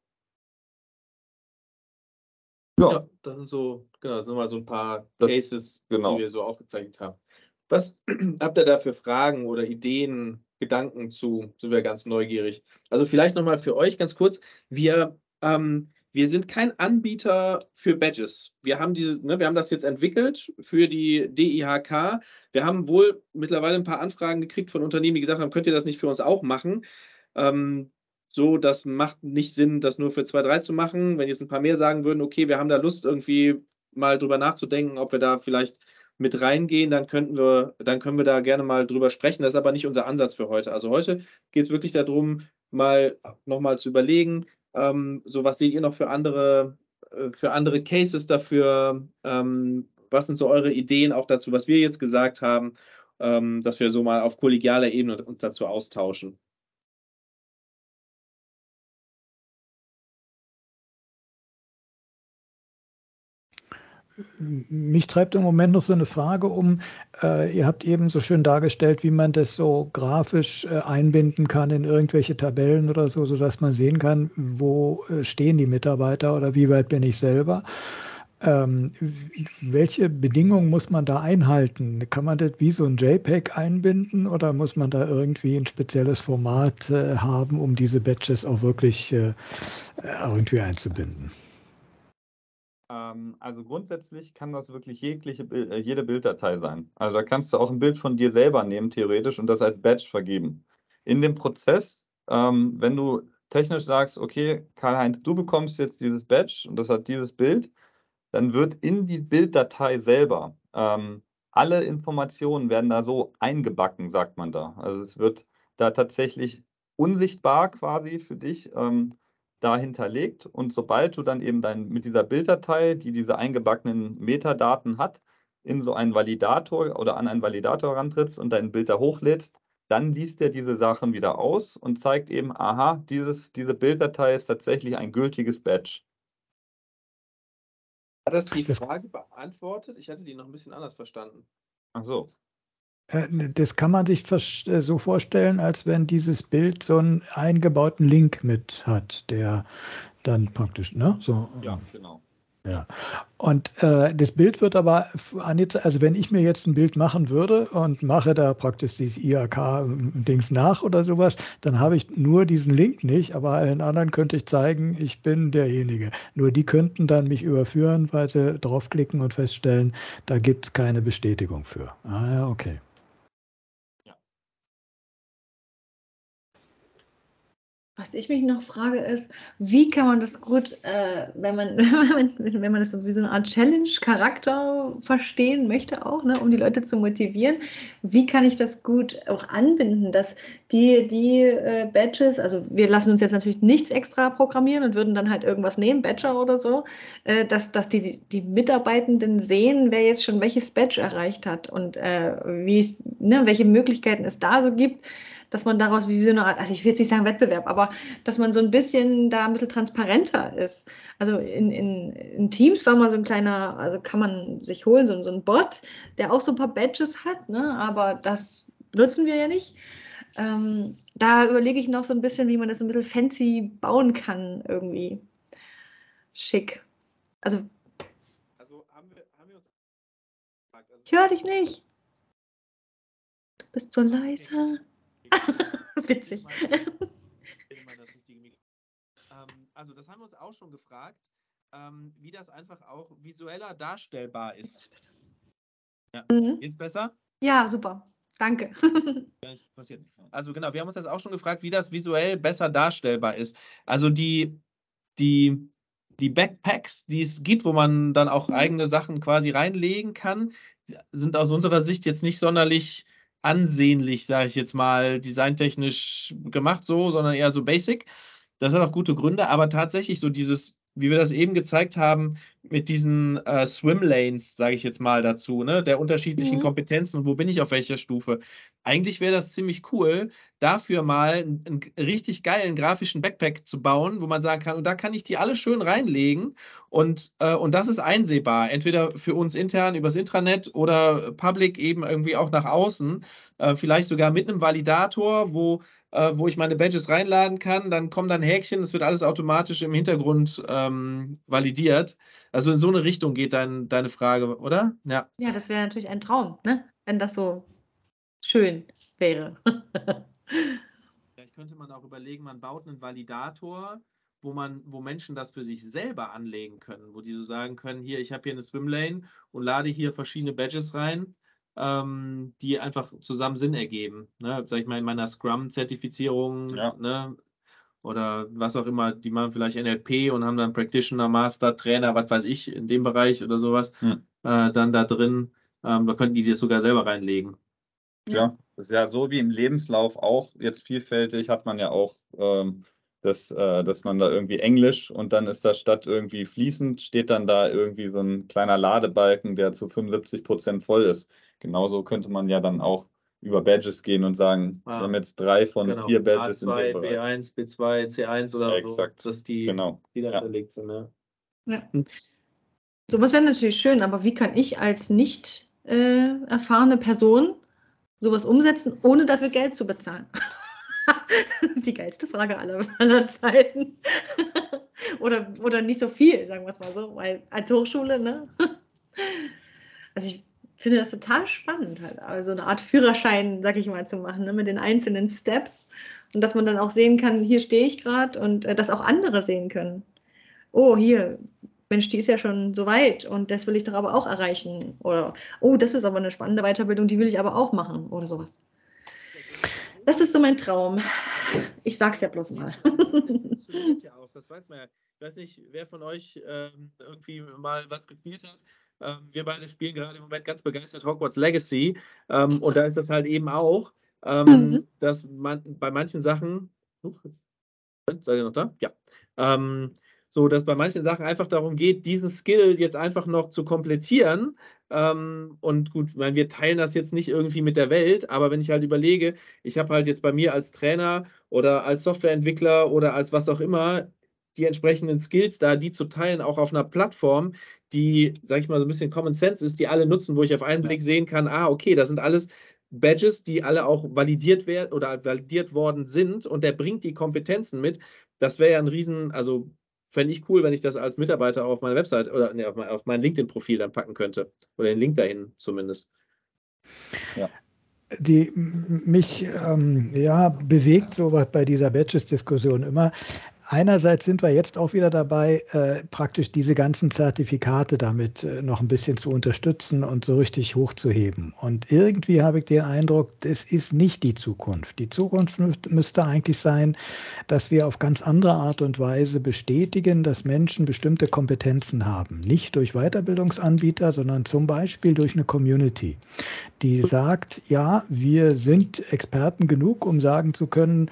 B: Ja, das sind so, genau, das sind mal so ein paar Cases,
G: genau,
B: die wir so aufgezeichnet haben. Was habt ihr da für Fragen oder Ideen, Gedanken zu? Sind wir ganz neugierig. Also vielleicht nochmal für euch ganz kurz. Wir sind kein Anbieter für Badges. Wir haben wir haben das jetzt entwickelt für die DIHK. Wir haben wohl mittlerweile ein paar Anfragen gekriegt von Unternehmen, die gesagt haben, könnt ihr das nicht für uns auch machen? so, das macht nicht Sinn, das nur für 2, 3 zu machen. Wenn jetzt ein paar mehr sagen würden, okay, wir haben da Lust, irgendwie mal drüber nachzudenken, ob wir da vielleicht mit reingehen, dann können wir da gerne mal drüber sprechen. Das ist aber nicht unser Ansatz für heute. Also heute geht es wirklich darum, mal nochmal zu überlegen, so was seht ihr noch für andere Cases dafür? Was sind so eure Ideen auch dazu, was wir jetzt gesagt haben, dass wir so mal auf kollegialer Ebene uns dazu austauschen?
A: Mich treibt im Moment noch so eine Frage um. Ihr habt eben so schön dargestellt, wie man das so grafisch einbinden kann in irgendwelche Tabellen oder so, sodass man sehen kann, wo stehen die Mitarbeiter oder wie weit bin ich selber. Welche Bedingungen muss man da einhalten? Kann man das wie so ein JPEG einbinden oder muss man da irgendwie ein spezielles Format haben, um diese Badges auch wirklich irgendwie einzubinden?
G: Also grundsätzlich kann das wirklich jede Bilddatei sein. Also da kannst du auch ein Bild von dir selber nehmen, theoretisch, und das als Badge vergeben. In dem Prozess, wenn du technisch sagst, okay, Karl-Heinz, du bekommst jetzt dieses Badge und das hat dieses Bild, dann wird in die Bilddatei selber alle Informationen werden da so eingebacken, sagt man da. Also es wird da tatsächlich unsichtbar quasi für dich da hinterlegt, und sobald du dann eben mit dieser Bilddatei, die diese eingebackenen Metadaten hat, in so einen Validator oder an einen Validator rantrittst und dein Bild da hochlädst, dann liest er diese Sachen wieder aus und zeigt eben, aha, diese Bilddatei ist tatsächlich ein gültiges Badge.
B: Hat das die Frage beantwortet? Ich hatte die noch ein bisschen anders verstanden.
G: Ach so.
A: Das kann man sich so vorstellen, als wenn dieses Bild so einen eingebauten Link mit hat, der dann praktisch, ne? So,
G: Ja, genau.
A: ja. Und das Bild wird aber, also wenn ich mir jetzt ein Bild machen würde und mache da praktisch dieses IHK-Dings nach oder sowas, dann habe ich nur diesen Link nicht, aber allen anderen könnte ich zeigen, ich bin derjenige. Nur die könnten dann mich überführen, weil sie draufklicken und feststellen, da gibt es keine Bestätigung für. Ah ja, okay.
C: Was ich mich noch frage ist, wie kann man das gut, wenn man das so wie so eine Art Challenge-Charakter verstehen möchte auch, ne, um die Leute zu motivieren, wie kann ich das gut auch anbinden, dass die Badges, also wir lassen uns jetzt natürlich nichts extra programmieren und würden dann halt irgendwas nehmen, Badger oder so, dass die Mitarbeitenden sehen, wer jetzt schon welches Badge erreicht hat und welche Möglichkeiten es da so gibt, dass man daraus wie so eine Art, also ich will jetzt nicht sagen Wettbewerb, aber dass man so ein bisschen transparenter ist. Also in Teams war mal so ein kleiner, also kann man sich holen, so ein Bot, der auch so ein paar Badges hat, ne? Aber das nutzen wir ja nicht. Da überlege ich noch so ein bisschen, wie man das ein bisschen fancy bauen kann irgendwie. Schick. Also
B: haben wir uns gefragt. Also,
C: ich höre dich nicht. Du bist so leise. Witzig.
B: Also das haben wir uns auch schon gefragt, wie das einfach auch visueller darstellbar ist. Ja, Jetzt besser?
C: Ja, super. Danke.
B: Passiert. Also genau, wir haben uns das auch schon gefragt, wie das visuell besser darstellbar ist. Also die Backpacks, die es gibt, wo man dann auch eigene Sachen quasi reinlegen kann, sind aus unserer Sicht jetzt nicht sonderlich ansehnlich, sage ich jetzt mal, designtechnisch gemacht so, sondern eher so basic. Das hat auch gute Gründe, aber tatsächlich so dieses, wie wir das eben gezeigt haben, mit diesen Swimlanes, sage ich jetzt mal dazu, ne, der unterschiedlichen Kompetenzen und wo bin ich auf welcher Stufe. Eigentlich wäre das ziemlich cool, dafür mal einen richtig geilen grafischen Backpack zu bauen, wo man sagen kann, und da kann ich die alle schön reinlegen und das ist einsehbar, entweder für uns intern übers Intranet oder public eben irgendwie auch nach außen, vielleicht sogar mit einem Validator, wo ich meine Badges reinladen kann, dann kommen dann Häkchen, das wird alles automatisch im Hintergrund validiert. Also in so eine Richtung geht deine Frage, oder? Ja.
C: Ja, das wäre natürlich ein Traum, ne? Wenn das so schön wäre.
B: Vielleicht könnte man auch überlegen, man baut einen Validator, wo Menschen das für sich selber anlegen können, wo die so sagen können, hier, ich habe hier eine Swimlane und lade hier verschiedene Badges rein, die einfach zusammen Sinn ergeben. Ne? Sag ich mal, in meiner Scrum-Zertifizierung,
G: Ja.
B: ne? oder was auch immer, die machen vielleicht NLP und haben dann Practitioner, Master, Trainer, was weiß ich, in dem Bereich oder sowas, dann da drin. Da könnten die das sogar selber reinlegen.
G: Ja, das ist ja so wie im Lebenslauf auch jetzt vielfältig, hat man ja auch, dass man da irgendwie Englisch und dann ist da statt irgendwie fließend, steht dann da irgendwie so ein kleiner Ladebalken, der zu 75% voll ist. Genauso könnte man ja dann auch über Badges gehen und sagen, wir haben jetzt 3 von 4 Badges in dem
B: A2,
G: Bereich.
B: B1, B2, C1 oder
G: Exakt.
B: so, dass die
G: Genau.
B: da
G: Ja.
B: verlegt sind. Ja.
C: Ja. Sowas wäre natürlich schön, aber wie kann ich als nicht erfahrene Person sowas umsetzen, ohne dafür Geld zu bezahlen? Die geilste Frage aller Zeiten. oder nicht so viel, sagen wir es mal so, weil als Hochschule, ne? Also ich finde das total spannend, halt, also eine Art Führerschein, sag ich mal, zu machen, ne? Mit den einzelnen Steps und dass man dann auch sehen kann, hier stehe ich gerade und dass auch andere sehen können. Oh, hier, Mensch, die ist ja schon so weit und das will ich doch aber auch erreichen. Oder, oh, das ist aber eine spannende Weiterbildung, die will ich aber auch machen oder sowas. Das ist so mein Traum. Ich sag's ja bloß mal.
B: Das funktioniert ja auch, das weiß man ja. Ich weiß nicht, wer von euch irgendwie mal was gespielt hat. Wir beide spielen gerade im Moment ganz begeistert Hogwarts Legacy. Und da ist das halt eben auch, dass man bei manchen Sachen. Seid ihr noch da? Ja. So, dass bei manchen Sachen einfach darum geht, diesen Skill jetzt einfach noch zu komplettieren. Und gut, ich meine, wir teilen das jetzt nicht irgendwie mit der Welt, aber wenn ich halt überlege, ich habe halt jetzt bei mir als Trainer oder als Softwareentwickler oder als was auch immer die entsprechenden Skills da, die zu teilen, auch auf einer Plattform, die, sag ich mal, so ein bisschen Common Sense ist, die alle nutzen, wo ich auf einen Blick sehen kann, okay, das sind alles Badges, die alle auch validiert werden oder validiert worden sind und der bringt die Kompetenzen mit. Das wäre ja ein Riesen, also fände ich cool, wenn ich das als Mitarbeiter auf meine Website oder nee, auf mein LinkedIn-Profil dann packen könnte. Oder den Link dahin zumindest.
G: Ja.
A: Die mich bewegt sowas bei dieser Badges-Diskussion immer. Einerseits sind wir jetzt auch wieder dabei, praktisch diese ganzen Zertifikate damit noch ein bisschen zu unterstützen und so richtig hochzuheben. Und irgendwie habe ich den Eindruck, das ist nicht die Zukunft. Die Zukunft müsste eigentlich sein, dass wir auf ganz andere Art und Weise bestätigen, dass Menschen bestimmte Kompetenzen haben. Nicht durch Weiterbildungsanbieter, sondern zum Beispiel durch eine Community, die sagt, ja, wir sind Experten genug, um sagen zu können,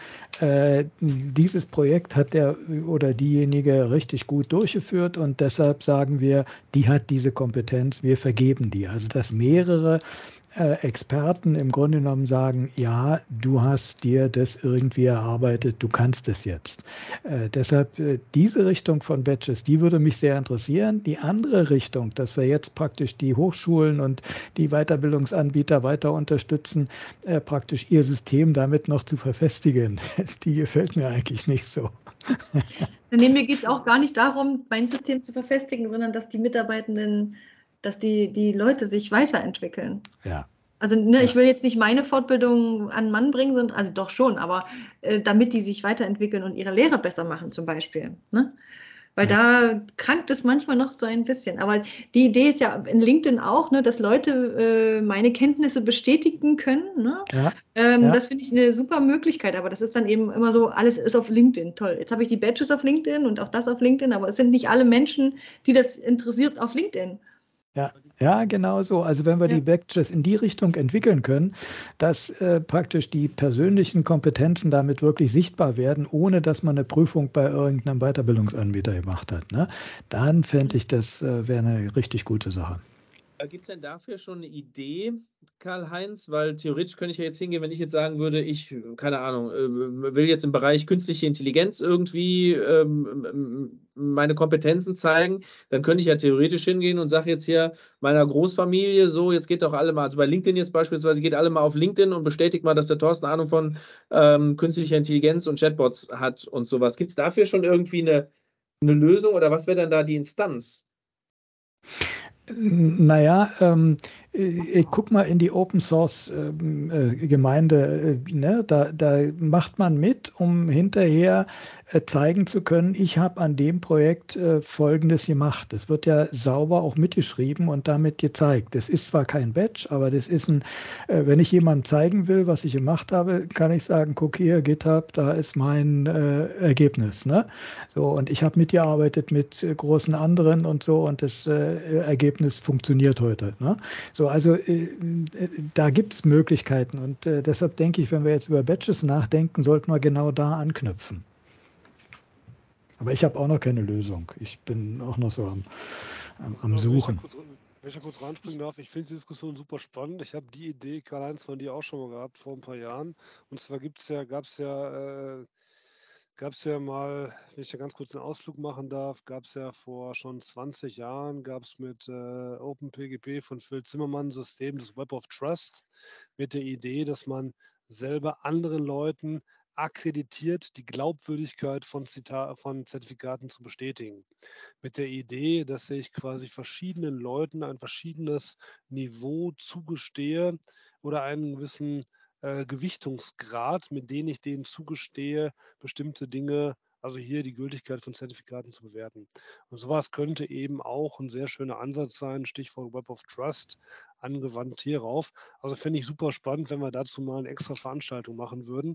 A: dieses Projekt hat der oder diejenige richtig gut durchgeführt und deshalb sagen wir, die hat diese Kompetenz, wir vergeben die. Also dass mehrere Experten im Grunde genommen sagen, ja, du hast dir das irgendwie erarbeitet, du kannst es jetzt. Deshalb diese Richtung von Badges, die würde mich sehr interessieren. Die andere Richtung, dass wir jetzt praktisch die Hochschulen und die Weiterbildungsanbieter weiter unterstützen, praktisch ihr System damit noch zu verfestigen, die gefällt mir eigentlich nicht so.
C: Nee, mir geht es auch gar nicht darum, mein System zu verfestigen, sondern dass die Mitarbeitenden, dass die Leute sich weiterentwickeln.
A: Ja.
C: Also ich will jetzt nicht meine Fortbildung an den Mann bringen, sondern, also doch schon, aber damit die sich weiterentwickeln und ihre Lehre besser machen zum Beispiel. Ne? Weil da krankt es manchmal noch so ein bisschen. Aber die Idee ist ja in LinkedIn auch, ne, dass Leute meine Kenntnisse bestätigen können. Ne?
A: Ja.
C: Das finde ich eine super Möglichkeit. Aber das ist dann eben immer so, alles ist auf LinkedIn. Toll. Jetzt habe ich die Badges auf LinkedIn und auch das auf LinkedIn. Aber es sind nicht alle Menschen, die das interessiert, auf LinkedIn.
A: Ja, genau so. Also wenn wir die Badges in die Richtung entwickeln können, dass praktisch die persönlichen Kompetenzen damit wirklich sichtbar werden, ohne dass man eine Prüfung bei irgendeinem Weiterbildungsanbieter gemacht hat, ne? Dann fände ich, das wäre eine richtig gute Sache.
B: Gibt es denn dafür schon eine Idee, Karl-Heinz? Weil theoretisch könnte ich ja jetzt hingehen, wenn ich jetzt sagen würde, ich, keine Ahnung, will jetzt im Bereich künstliche Intelligenz irgendwie meine Kompetenzen zeigen, dann könnte ich ja theoretisch hingehen und sage jetzt hier meiner Großfamilie, so, jetzt geht doch alle mal, also bei LinkedIn jetzt beispielsweise, geht alle mal auf LinkedIn und bestätigt mal, dass der Thorsten Ahnung von künstlicher Intelligenz und Chatbots hat und sowas. Gibt es dafür schon irgendwie eine Lösung oder was wäre dann da die Instanz?
A: Naja, ich guck mal in die Open Source Gemeinde, ne? Da macht man mit, um hinterher zeigen zu können, ich habe an dem Projekt Folgendes gemacht. Das wird ja sauber auch mitgeschrieben und damit gezeigt. Das ist zwar kein Badge, aber das ist wenn ich jemandem zeigen will, was ich gemacht habe, kann ich sagen, guck hier, GitHub, da ist mein Ergebnis. Ne? So, und ich habe mitgearbeitet mit großen anderen und so und das Ergebnis funktioniert heute. Ne? So, also da gibt es Möglichkeiten und deshalb denke ich, wenn wir jetzt über Badges nachdenken, sollten wir genau da anknüpfen. Aber ich habe auch noch keine Lösung. Ich bin auch noch so am Suchen.
F: Wenn ich da kurz reinspringen darf, ich finde die Diskussion super spannend. Ich habe die Idee, Karl-Heinz, von dir auch schon mal gehabt vor ein paar Jahren. Und zwar gab es ja mal, wenn ich da ganz kurz einen Ausflug machen darf, gab es ja vor schon 20 Jahren, gab es mit OpenPGP von Phil Zimmermann ein System, das Web of Trust, mit der Idee, dass man selber anderen Leuten akkreditiert, die Glaubwürdigkeit von Zertifikaten zu bestätigen. Mit der Idee, dass ich quasi verschiedenen Leuten ein verschiedenes Niveau zugestehe oder einen gewissen Gewichtungsgrad, mit dem ich denen zugestehe, bestimmte Dinge, also hier die Gültigkeit von Zertifikaten zu bewerten. Und sowas könnte eben auch ein sehr schöner Ansatz sein, Stichwort Web of Trust, angewandt hierauf. Also fände ich super spannend, wenn wir dazu mal eine extra Veranstaltung machen würden.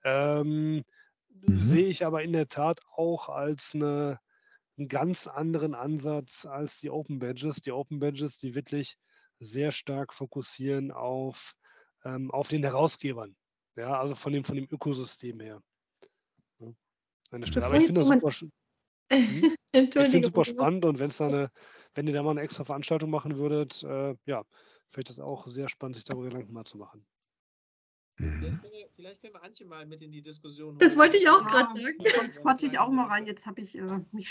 F: Sehe ich aber in der Tat auch als einen ganz anderen Ansatz als die Open Badges. Die Open Badges, die wirklich sehr stark fokussieren auf den Herausgebern. Ja, also von dem Ökosystem her. Ja, an der Stelle. Aber ich finde das super super spannend und wenn ihr da mal eine extra Veranstaltung machen würdet, ja, vielleicht ist das auch sehr spannend, sich darüber Gedanken mal zu machen.
B: Vielleicht können wir Antje mal mit in die Diskussion holen.
C: Das wollte ich auch gerade sagen.
H: Sonst quatsche ich auch mal rein. Jetzt habe ich mich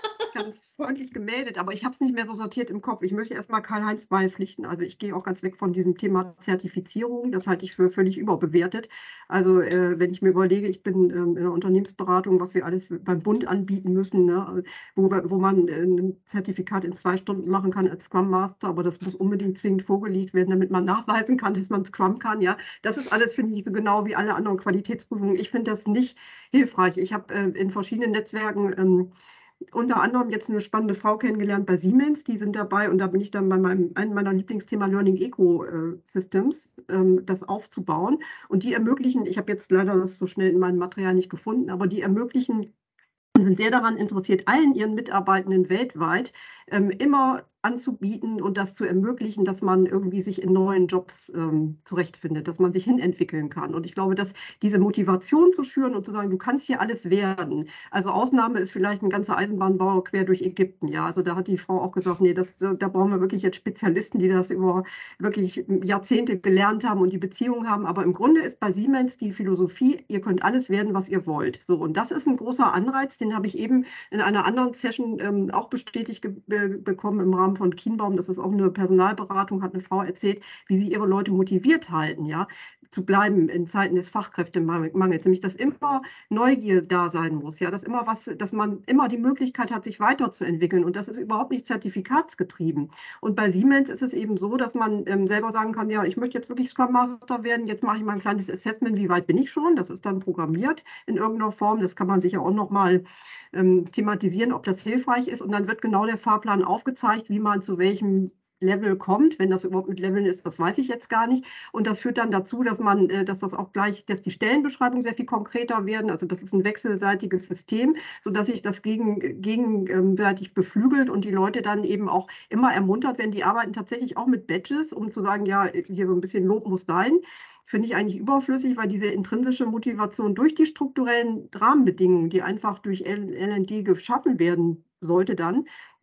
H: ganz freundlich gemeldet, aber ich habe es nicht mehr so sortiert im Kopf. Ich möchte erstmal Karl-Heinz beipflichten. Also ich gehe auch ganz weg von diesem Thema Zertifizierung. Das halte ich für völlig überbewertet. Also wenn ich mir überlege, ich bin in der Unternehmensberatung, was wir alles beim Bund anbieten müssen, ne, wo man ein Zertifikat in 2 Stunden machen kann als Scrum Master, aber das muss unbedingt zwingend vorgelegt werden, damit man nachweisen kann, dass man Scrum kann. Ja, das ist alles, finde ich, so genau wie alle anderen Qualitätsprüfungen. Ich finde das nicht hilfreich. Ich habe in verschiedenen Netzwerken unter anderem jetzt eine spannende Frau kennengelernt bei Siemens, die sind dabei und da bin ich dann bei einem meiner Lieblingsthema Learning Ecosystems, das aufzubauen und die ermöglichen, ich habe jetzt leider das so schnell in meinem Material nicht gefunden, aber die ermöglichen, sind sehr daran interessiert, allen ihren Mitarbeitenden weltweit immer anzubieten und das zu ermöglichen, dass man irgendwie sich in neuen Jobs zurechtfindet, dass man sich hinentwickeln kann. Und ich glaube, dass diese Motivation zu schüren und zu sagen, du kannst hier alles werden. Also Ausnahme ist vielleicht ein ganzer Eisenbahnbau quer durch Ägypten. Ja, also da hat die Frau auch gesagt, nee, da brauchen wir wirklich jetzt Spezialisten, die das über wirklich Jahrzehnte gelernt haben und die Beziehungen haben. Aber im Grunde ist bei Siemens die Philosophie, ihr könnt alles werden, was ihr wollt. So, und das ist ein großer Anreiz, den habe ich eben in einer anderen Session auch bestätigt bekommen im Rahmen von Kienbaum. Das ist auch eine Personalberatung, hat eine Frau erzählt, wie sie ihre Leute motiviert halten, ja, zu bleiben in Zeiten des Fachkräftemangels, nämlich dass immer Neugier da sein muss, ja, dass man immer die Möglichkeit hat, sich weiterzuentwickeln und das ist überhaupt nicht zertifikatsgetrieben. Und bei Siemens ist es eben so, dass man selber sagen kann, ja, ich möchte jetzt wirklich Scrum Master werden, jetzt mache ich mal ein kleines Assessment, wie weit bin ich schon, das ist dann programmiert in irgendeiner Form, das kann man sich ja auch noch mal thematisieren, ob das hilfreich ist und dann wird genau der Fahrplan aufgezeigt, wie man zu welchem Level kommt, wenn das überhaupt mit Leveln ist, das weiß ich jetzt gar nicht. Und das führt dann dazu, dass dass die Stellenbeschreibungen sehr viel konkreter werden. Also das ist ein wechselseitiges System, sodass sich das gegenseitig beflügelt und die Leute dann eben auch immer ermuntert werden. Die arbeiten tatsächlich auch mit Badges, um zu sagen, ja, hier so ein bisschen Lob muss sein. Finde ich eigentlich überflüssig, weil diese intrinsische Motivation durch die strukturellen Rahmenbedingungen, die einfach durch L&D geschaffen werden sollte dann,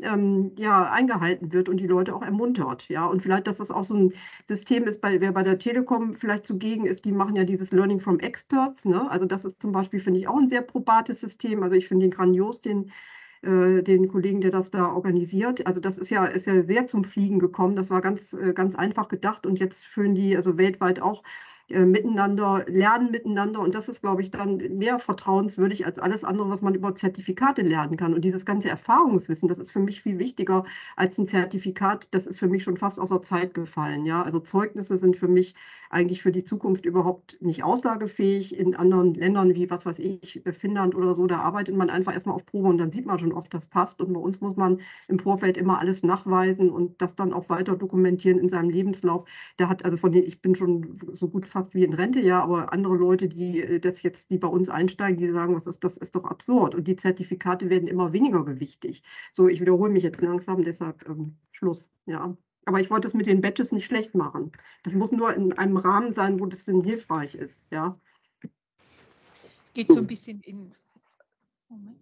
H: eingehalten wird und die Leute auch ermuntert. Ja, und vielleicht, dass das auch so ein System ist, wer bei der Telekom vielleicht zugegen ist, die machen ja dieses Learning from Experts. Ne? Also das ist zum Beispiel, finde ich, auch ein sehr probates System. Also ich finde den grandios, den Kollegen, der das da organisiert. Also das ist ja sehr zum Fliegen gekommen. Das war ganz einfach gedacht und jetzt führen die also weltweit auch miteinander, lernen miteinander. Und das ist, glaube ich, dann mehr vertrauenswürdig als alles andere, was man über Zertifikate lernen kann. Und dieses ganze Erfahrungswissen, das ist für mich viel wichtiger als ein Zertifikat. Das ist für mich schon fast aus der Zeit gefallen. Ja? Also Zeugnisse sind für mich eigentlich für die Zukunft überhaupt nicht aussagefähig. In anderen Ländern wie, was weiß ich, Finnland oder so, da arbeitet man einfach erstmal auf Probe und dann sieht man schon oft, das passt. Und bei uns muss man im Vorfeld immer alles nachweisen und das dann auch weiter dokumentieren in seinem Lebenslauf. Da hat also ich bin schon so gut fast wie in Rente, ja, aber andere Leute, die bei uns einsteigen, die sagen, das ist doch absurd. Und die Zertifikate werden immer weniger gewichtig. So, ich wiederhole mich jetzt langsam, deshalb Schluss, ja. Aber ich wollte es mit den Badges nicht schlecht machen. Das muss nur in einem Rahmen sein, wo das dann hilfreich ist, ja.
I: Es geht so ein bisschen in... Moment.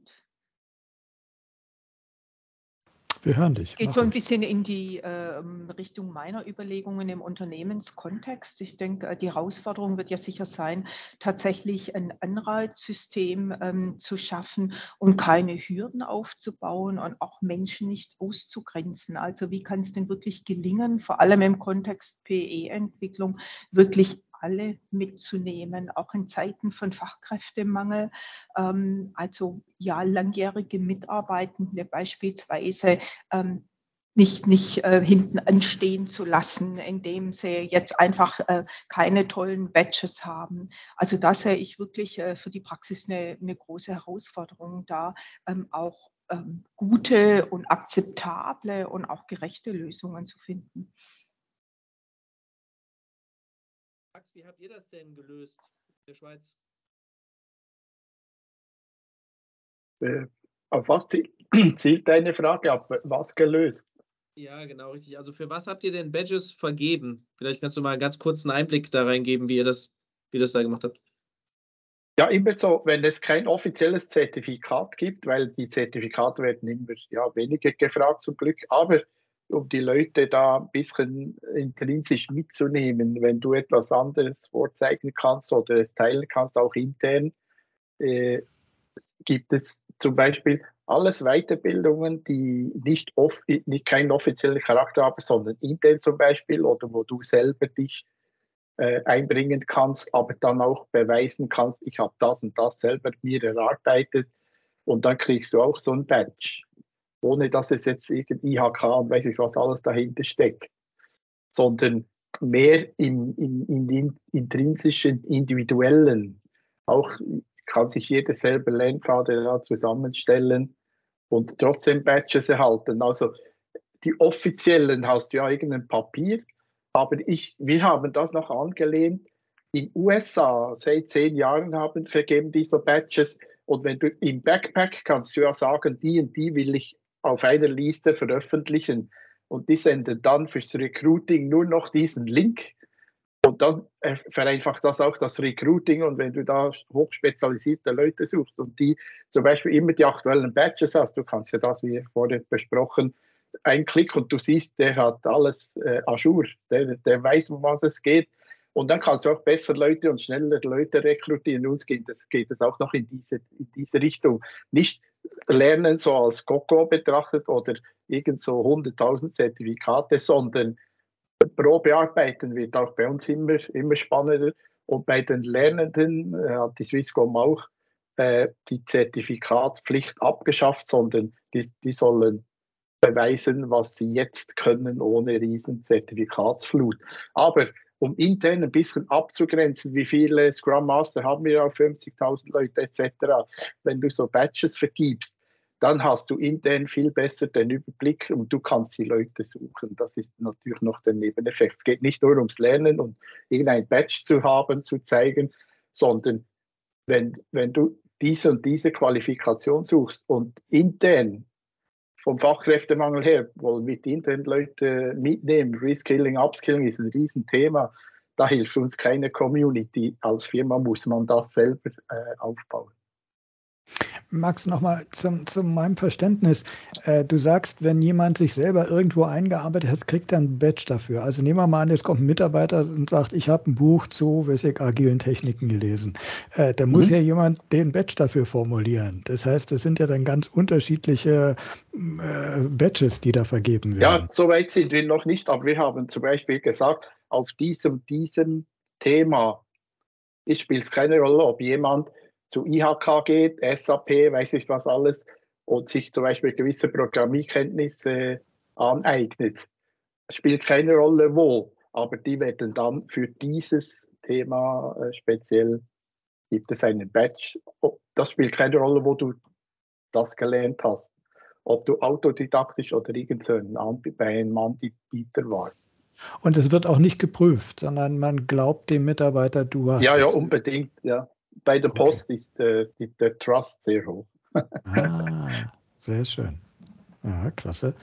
A: Wir hören dich.
I: Es geht so ein bisschen in die Richtung meiner Überlegungen im Unternehmenskontext. Ich denke, die Herausforderung wird ja sicher sein, tatsächlich ein Anreizsystem zu schaffen und keine Hürden aufzubauen und auch Menschen nicht auszugrenzen. Also wie kann es denn wirklich gelingen, vor allem im Kontext PE-Entwicklung, wirklich alle mitzunehmen, auch in Zeiten von Fachkräftemangel, also ja, langjährige Mitarbeitende beispielsweise nicht hinten anstehen zu lassen, indem sie jetzt einfach keine tollen Badges haben. Also da sehe ich wirklich für die Praxis eine große Herausforderung, da auch gute und akzeptable und auch gerechte Lösungen zu finden.
B: Wie habt ihr das denn gelöst in der Schweiz?
E: Auf was zielt deine Frage ab? Was gelöst?
B: Ja, genau, richtig. Also für was habt ihr denn Badges vergeben? Vielleicht kannst du mal einen ganz kurzen Einblick da reingeben, wie ihr das da gemacht habt.
E: Ja, immer so, wenn es kein offizielles Zertifikat gibt, weil die Zertifikate werden immer weniger gefragt zum Glück, aber um die Leute da ein bisschen intrinsisch mitzunehmen, wenn du etwas anderes vorzeigen kannst oder es teilen kannst, auch intern, gibt es zum Beispiel alles Weiterbildungen, die nicht keinen offiziellen Charakter haben, sondern intern zum Beispiel oder wo du selber dich einbringen kannst, aber dann auch beweisen kannst, ich habe das und das selber mir erarbeitet und dann kriegst du auch so ein Badge, ohne dass es jetzt irgendwie IHK und weiß ich was alles dahinter steckt, sondern mehr in intrinsischen, individuellen, auch kann sich jeder selber Lernpfade da zusammenstellen und trotzdem Badges erhalten. Also die offiziellen hast du ja irgendein Papier, aber wir haben das noch angelehnt. In USA seit 10 Jahren vergeben die so Badges und wenn du im Backpack kannst du ja sagen, die und die will ich auf einer Liste veröffentlichen und die senden dann fürs Recruiting nur noch diesen Link und dann vereinfacht das auch das Recruiting und wenn du da hochspezialisierte Leute suchst und die zum Beispiel immer die aktuellen Badges hast, du kannst ja das, wie vorher besprochen, ein Klick und du siehst, der hat alles à jour, der weiß, um was es geht und dann kannst du auch besser Leute und schneller Leute rekrutieren. Uns geht es auch noch in diese Richtung. Nicht lernen so als Koko betrachtet oder irgend so 100.000 Zertifikate, sondern Probe arbeiten wird auch bei uns immer spannender. Und bei den Lernenden hat die Swisscom auch die Zertifikatspflicht abgeschafft, sondern die sollen beweisen, was sie jetzt können, ohne riesen Zertifikatsflut. Aber um intern ein bisschen abzugrenzen, wie viele Scrum Master haben wir auf 50.000 Leute etc., wenn du so Badges vergibst, dann hast du intern viel besser den Überblick und du kannst die Leute suchen. Das ist natürlich noch der Nebeneffekt. Es geht nicht nur ums Lernen und irgendein Badge zu haben, zu zeigen, sondern wenn du diese und diese Qualifikation suchst und intern vom Fachkräftemangel her wollen wir die internen Leute mitnehmen. Reskilling, Upskilling ist ein Riesenthema. Da hilft uns keine Community. Als Firma muss man das selber aufbauen.
A: Max, nochmal zu meinem Verständnis. Du sagst, wenn jemand sich selber irgendwo eingearbeitet hat, kriegt er ein Badge dafür. Also nehmen wir mal an, jetzt kommt ein Mitarbeiter und sagt, ich habe ein Buch zu agilen Techniken gelesen. Da muss ja jemand den Badge dafür formulieren. Das heißt, das sind ja dann ganz unterschiedliche Badges, die da vergeben werden.
E: Ja, so weit sind wir noch nicht, aber wir haben zum Beispiel gesagt, auf diesem Thema, es spielt keine Rolle, ob jemand zu IHK geht, SAP, weiß ich was alles, und sich zum Beispiel gewisse Programmierkenntnisse aneignet. Es spielt keine Rolle wo, aber die werden dann für dieses Thema speziell, gibt es einen Badge. Das spielt keine Rolle, wo du das gelernt hast. Ob du autodidaktisch oder bei einem Anbieter warst.
A: Und es wird auch nicht geprüft, sondern man glaubt dem Mitarbeiter, du hast
E: Ja,
A: es.
E: ja, unbedingt. Ja. Bei der Post ist der Trust sehr hoch.
A: Sehr schön. Ja, klasse.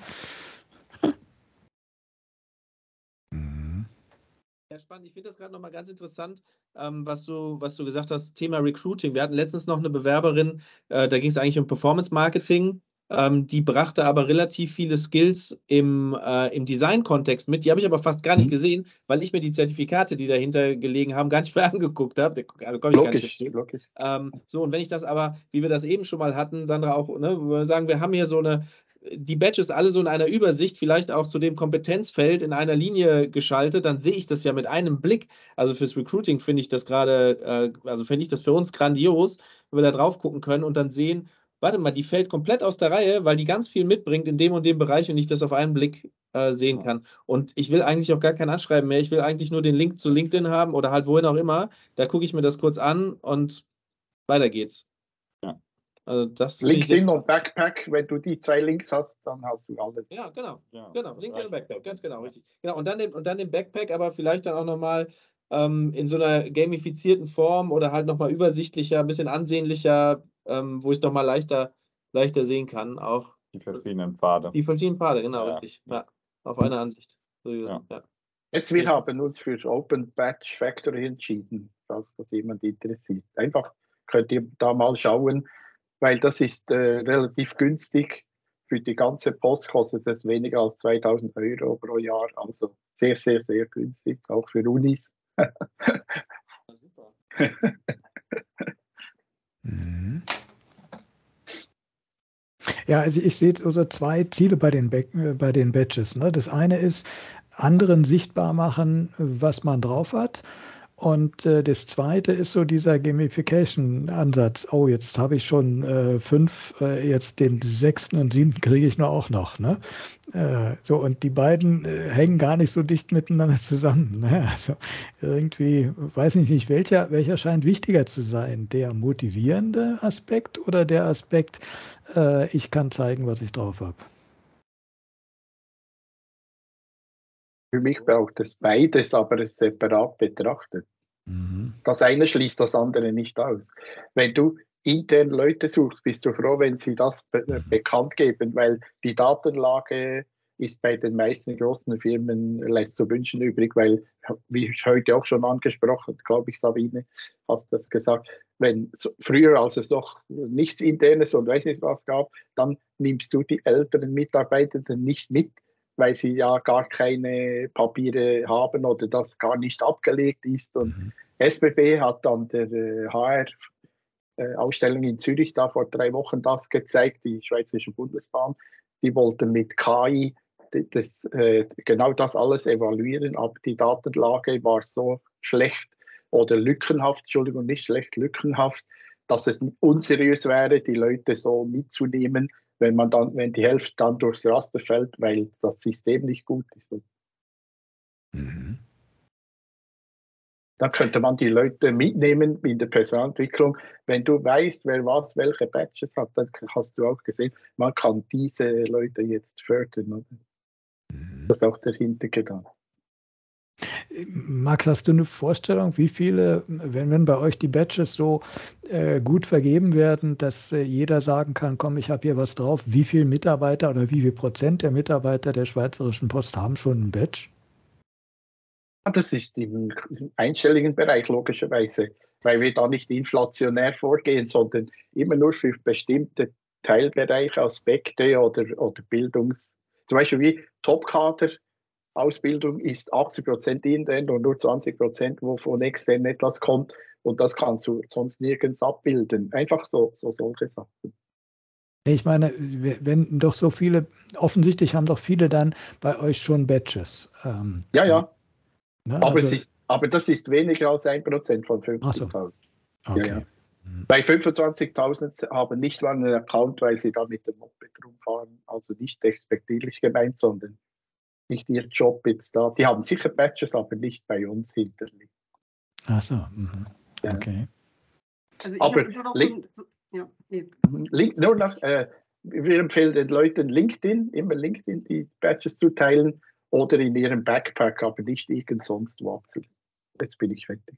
B: Ja, spannend. Ich finde das gerade nochmal ganz interessant, was du gesagt hast, Thema Recruiting. Wir hatten letztens noch eine Bewerberin, da ging es eigentlich um Performance Marketing. Die brachte aber relativ viele Skills im Design-Kontext mit. Die habe ich aber fast gar nicht gesehen, weil ich mir die Zertifikate, die dahinter gelegen haben, gar nicht mehr angeguckt habe. Also komme ich gar nicht mit zu.
E: Logisch.
B: So, und wenn ich das aber, wie wir das eben schon mal hatten, Sandra, auch, ne, wir sagen, wir haben hier die Badges alle so in einer Übersicht, vielleicht auch zu dem Kompetenzfeld in einer Linie geschaltet, dann sehe ich das ja mit einem Blick. Also fürs Recruiting finde ich das gerade, finde ich das für uns grandios, wenn wir da drauf gucken können und dann sehen, warte mal, die fällt komplett aus der Reihe, weil die ganz viel mitbringt in dem und dem Bereich und ich das auf einen Blick sehen kann. Und ich will eigentlich auch gar kein Anschreiben mehr. Ich will eigentlich nur den Link zu LinkedIn haben oder halt wohin auch immer. Da gucke ich mir das kurz an und weiter geht's.
G: Ja.
B: Also das
E: LinkedIn und Backpack, wenn du die 2 Links hast, dann hast du alles.
B: Ja, genau.
G: Ja,
B: Genau, LinkedIn und Backpack, ganz genau, richtig. Genau, und dann den Backpack, aber vielleicht dann auch nochmal in so einer gamifizierten Form oder halt nochmal übersichtlicher, ein bisschen ansehnlicher, wo ich es nochmal leichter sehen kann. Auch
G: die verschiedenen Pfade.
B: die verschiedenen Pfade, genau,
G: Ja.
B: richtig. Ja, auf eine Ansicht. So,
G: Ja.
B: ja.
E: Jetzt, wir haben uns für Open Badge Factory entschieden, falls das jemand interessiert. Einfach könnt ihr da mal schauen, weil das ist relativ günstig. Für die ganze Post kostet es weniger als 2.000 € pro Jahr. Also sehr, sehr, sehr günstig, auch für Unis.
B: Super.
A: Ja, also ich sehe also 2 Ziele bei den Badges. Ne? Das eine ist, anderen sichtbar machen, was man drauf hat. Und das zweite ist so dieser Gamification-Ansatz. Oh, jetzt habe ich schon 5, jetzt den 6. und 7. kriege ich nur auch noch. Ne? So, und die beiden hängen gar nicht so dicht miteinander zusammen. Ne? Also irgendwie, weiß ich nicht, welcher scheint wichtiger zu sein? Der motivierende Aspekt oder der Aspekt, ich kann zeigen, was ich drauf habe?
E: Für mich braucht es beides, aber separat betrachtet. Das eine schließt das andere nicht aus. Wenn du intern Leute suchst, bist du froh, wenn sie das bekannt geben, weil die Datenlage ist bei den meisten großen Firmen, lässt zu wünschen übrig, weil, wie ich heute auch schon angesprochen, glaube ich, Sabine, hast das gesagt, früher, als es noch nichts Internes und weiß nicht was gab, dann nimmst du die älteren Mitarbeitenden nicht mit, weil sie ja gar keine Papiere haben oder das gar nicht abgelegt ist. Und SBB hat an der HR-Ausstellung in Zürich da vor 3 Wochen das gezeigt, die Schweizerische Bundesbahn. Die wollten mit KI genau das alles evaluieren, aber die Datenlage war so schlecht oder lückenhaft, Entschuldigung, nicht schlecht, lückenhaft, dass es unseriös wäre, die Leute so mitzunehmen, wenn die Hälfte dann durchs Raster fällt, weil das System nicht gut ist. Dann könnte man die Leute mitnehmen in der Personalentwicklung. Wenn du weißt, wer welche Badges hat, dann hast du auch gesehen, man kann diese Leute jetzt fördern. Oder? Das ist auch der Hintergedanke.
A: Max, hast du eine Vorstellung, wie viele, wenn bei euch die Badges so gut vergeben werden, dass jeder sagen kann, komm, ich habe hier was drauf, wie viele Mitarbeiter oder wie viel Prozent der Mitarbeiter der Schweizerischen Post haben schon ein Badge?
E: Das ist im einstelligen Bereich logischerweise, weil wir da nicht inflationär vorgehen, sondern immer nur für bestimmte Teilbereiche, Aspekte oder Bildungs... Zum Beispiel wie Topkader. Ausbildung ist 80% intern und nur 20%, wo von extern etwas kommt. Und das kannst du sonst nirgends abbilden. Einfach so solche Sachen.
A: Ich meine, wenn doch so viele, offensichtlich haben doch viele dann bei euch schon Badges.
E: Ja.
A: Ne?
E: Aber
A: Also,
E: es ist Aber das ist weniger als 1% von 50.000.
A: Okay.
E: Ja. Bei 25.000 haben nicht mal einen Account, weil sie da mit dem Moped rumfahren. Also nicht despektierlich gemeint, sondern nicht ihr Job jetzt da. Die haben sicher Badges, aber nicht bei uns hinterlegt.
A: Ach so.
E: Ja.
A: Okay.
H: Also ich
E: Aber
H: habe immer noch so ein, ja, nee.
E: nur noch, wir empfehlen den Leuten immer LinkedIn die Badges zu teilen oder in ihrem Backpack, aber nicht irgend sonst wo abzulegen. Jetzt bin ich fertig.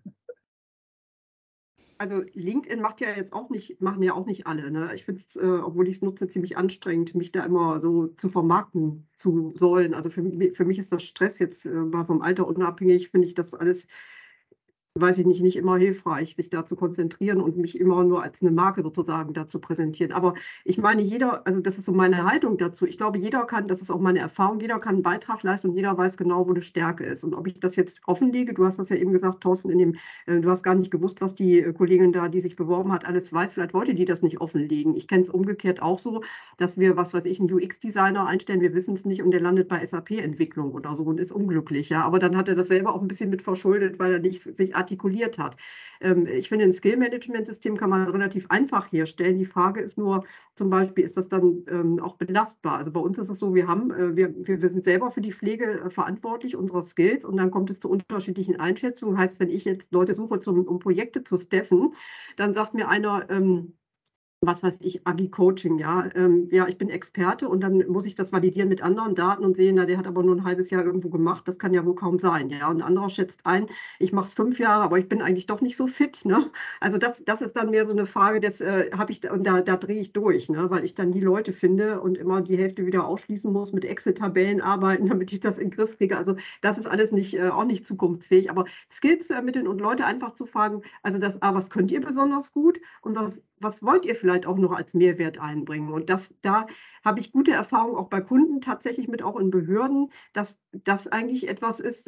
H: Also LinkedIn machen ja auch nicht alle. Ne? Ich finde es, obwohl ich es nutze, ziemlich anstrengend, mich da immer so zu vermarkten zu sollen. Also für mich ist das Stress jetzt mal vom Alter unabhängig, finde ich das alles, weiß ich nicht immer hilfreich, sich da zu konzentrieren und mich immer nur als eine Marke sozusagen da zu präsentieren. Aber ich meine, also das ist so meine Haltung dazu. Ich glaube, jeder kann, das ist auch meine Erfahrung, jeder kann einen Beitrag leisten und jeder weiß genau, wo eine Stärke ist. Und ob ich das jetzt offenlege, du hast das ja eben gesagt, Thorsten, du hast gar nicht gewusst, was die Kollegin da, die sich beworben hat, alles weiß. Vielleicht wollte die das nicht offenlegen. Ich kenne es umgekehrt auch so, dass wir, was weiß ich, einen UX-Designer einstellen, wir wissen es nicht und der landet bei SAP-Entwicklung oder so und ist unglücklich. Ja? Aber dann hat er das selber auch ein bisschen mit verschuldet, weil er nicht sich artikuliert hat. Ich finde, ein Skill-Management-System kann man relativ einfach herstellen. Die Frage ist nur, zum Beispiel, ist das dann auch belastbar? Also bei uns ist es so, wir sind selber für die Pflege verantwortlich unserer Skills und dann kommt es zu unterschiedlichen Einschätzungen. Heißt, wenn ich jetzt Leute suche, um Projekte zu staffen, dann sagt mir einer, was weiß ich, Agi-Coaching, ja. Ja, ich bin Experte und dann muss ich das validieren mit anderen Daten und sehen, na, der hat aber nur ein halbes Jahr irgendwo gemacht, das kann ja wohl kaum sein, ja. Und ein anderer schätzt ein, ich mache es 5 Jahre, aber ich bin eigentlich doch nicht so fit, ne. Also das ist dann mehr so eine Frage, und da drehe ich durch, ne, weil ich dann die Leute finde und immer die Hälfte wieder ausschließen muss, mit Excel-Tabellen arbeiten, damit ich das in den Griff kriege. Also das ist alles auch nicht zukunftsfähig, aber Skills zu ermitteln und Leute einfach zu fragen, also was könnt ihr besonders gut und was wollt ihr vielleicht auch noch als Mehrwert einbringen? Und da habe ich gute Erfahrungen auch bei Kunden, tatsächlich mit auch in Behörden, dass das eigentlich etwas ist,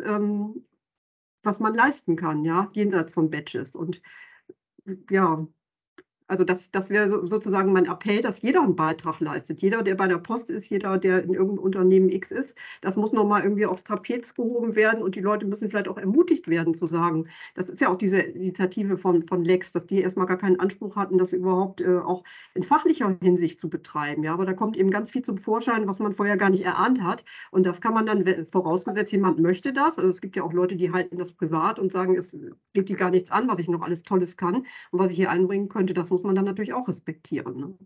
H: was man leisten kann, ja, jenseits von Badges. Und ja, also das wäre sozusagen mein Appell, dass jeder einen Beitrag leistet. Jeder, der bei der Post ist, jeder, der in irgendeinem Unternehmen X ist, das muss nochmal irgendwie aufs Trapez gehoben werden und die Leute müssen vielleicht auch ermutigt werden zu sagen, das ist ja auch diese Initiative von Lex, dass die erstmal gar keinen Anspruch hatten, das überhaupt auch in fachlicher Hinsicht zu betreiben. Ja, aber da kommt eben ganz viel zum Vorschein, was man vorher gar nicht erahnt hat. Und das kann man dann, vorausgesetzt, jemand möchte das. Also es gibt ja auch Leute, die halten das privat und sagen, es geht die gar nichts an, was ich noch alles Tolles kann und was ich hier einbringen könnte, das muss man dann natürlich auch respektieren. Ne?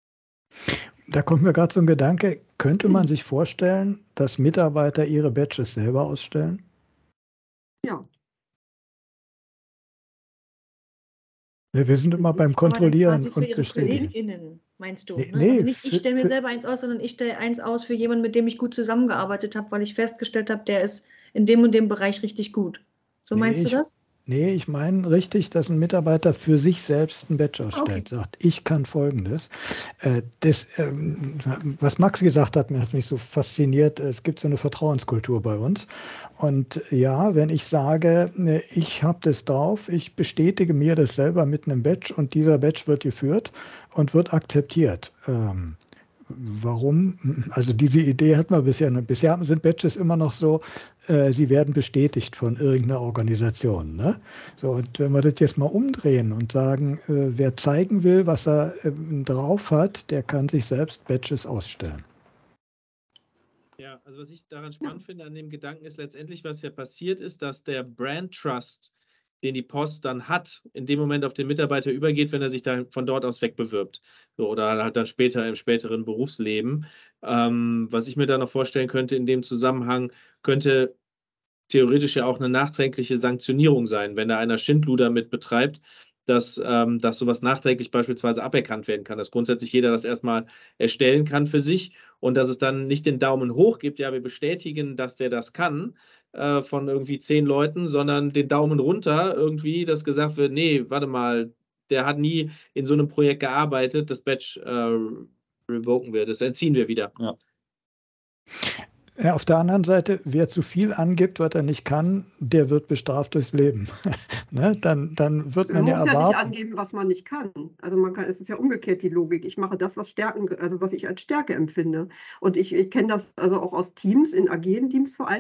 A: Da kommt mir gerade so ein Gedanke, könnte man sich vorstellen, dass Mitarbeiter ihre Badges selber ausstellen?
H: Ja.
A: Wir sind immer beim Kontrollieren
C: quasi für
A: und
C: ihre
A: Bestätigen.
C: KollegInnen, meinst du?
A: Nee,
C: Ne?
A: nee,
C: Also nicht ich stelle mir
A: für-
C: selber eins aus, sondern ich stelle eins aus für jemanden, mit dem ich gut zusammengearbeitet habe, weil ich festgestellt habe, der ist in dem und dem Bereich richtig gut. So meinst du das?
A: Nee, ich meine richtig, dass ein Mitarbeiter für sich selbst ein Badge ausstellt,
C: Okay.
A: sagt, ich kann Folgendes. Was Max gesagt hat mich so fasziniert, es gibt so eine Vertrauenskultur bei uns. Und ja, wenn ich sage, ich habe das drauf, ich bestätige mir das selber mit einem Badge und dieser Badge wird geführt und wird akzeptiert. Warum? Also diese Idee hat man bisher nicht. Bisher sind Badges immer noch so, sie werden bestätigt von irgendeiner Organisation. Ne? So, und wenn wir das jetzt mal umdrehen und sagen, wer zeigen will, was er drauf hat, der kann sich selbst Badges ausstellen.
B: Ja, also was ich daran spannend finde an dem Gedanken ist letztendlich, was ja passiert ist, dass der Brand Trust, den die Post dann hat, in dem Moment auf den Mitarbeiter übergeht, wenn er sich dann von dort aus wegbewirbt. So, oder halt dann später im späteren Berufsleben. Was ich mir da noch vorstellen könnte in dem Zusammenhang, könnte theoretisch ja auch eine nachträgliche Sanktionierung sein, wenn da einer Schindluder mit betreibt, dass sowas nachträglich beispielsweise aberkannt werden kann, dass grundsätzlich jeder das erstmal erstellen kann für sich und dass es dann nicht den Daumen hoch gibt, ja, wir bestätigen, dass der das kann, von irgendwie 10 Leuten, sondern den Daumen runter irgendwie, dass gesagt wird, nee, warte mal, der hat nie in so einem Projekt gearbeitet, das Badge revoken wir, das entziehen wir wieder.
G: Ja.
A: Ja, auf der anderen Seite, wer zu viel angibt, was er nicht kann, der wird bestraft durchs Leben. Ne? Dann wird man ja
H: Man muss ja nicht
A: erwarten.
H: angeben, was man nicht kann. Also es ist ja umgekehrt die Logik. Ich mache das, was ich als Stärke empfinde. Und ich kenne das also auch aus Teams, in agilen Teams vor allen Dingen.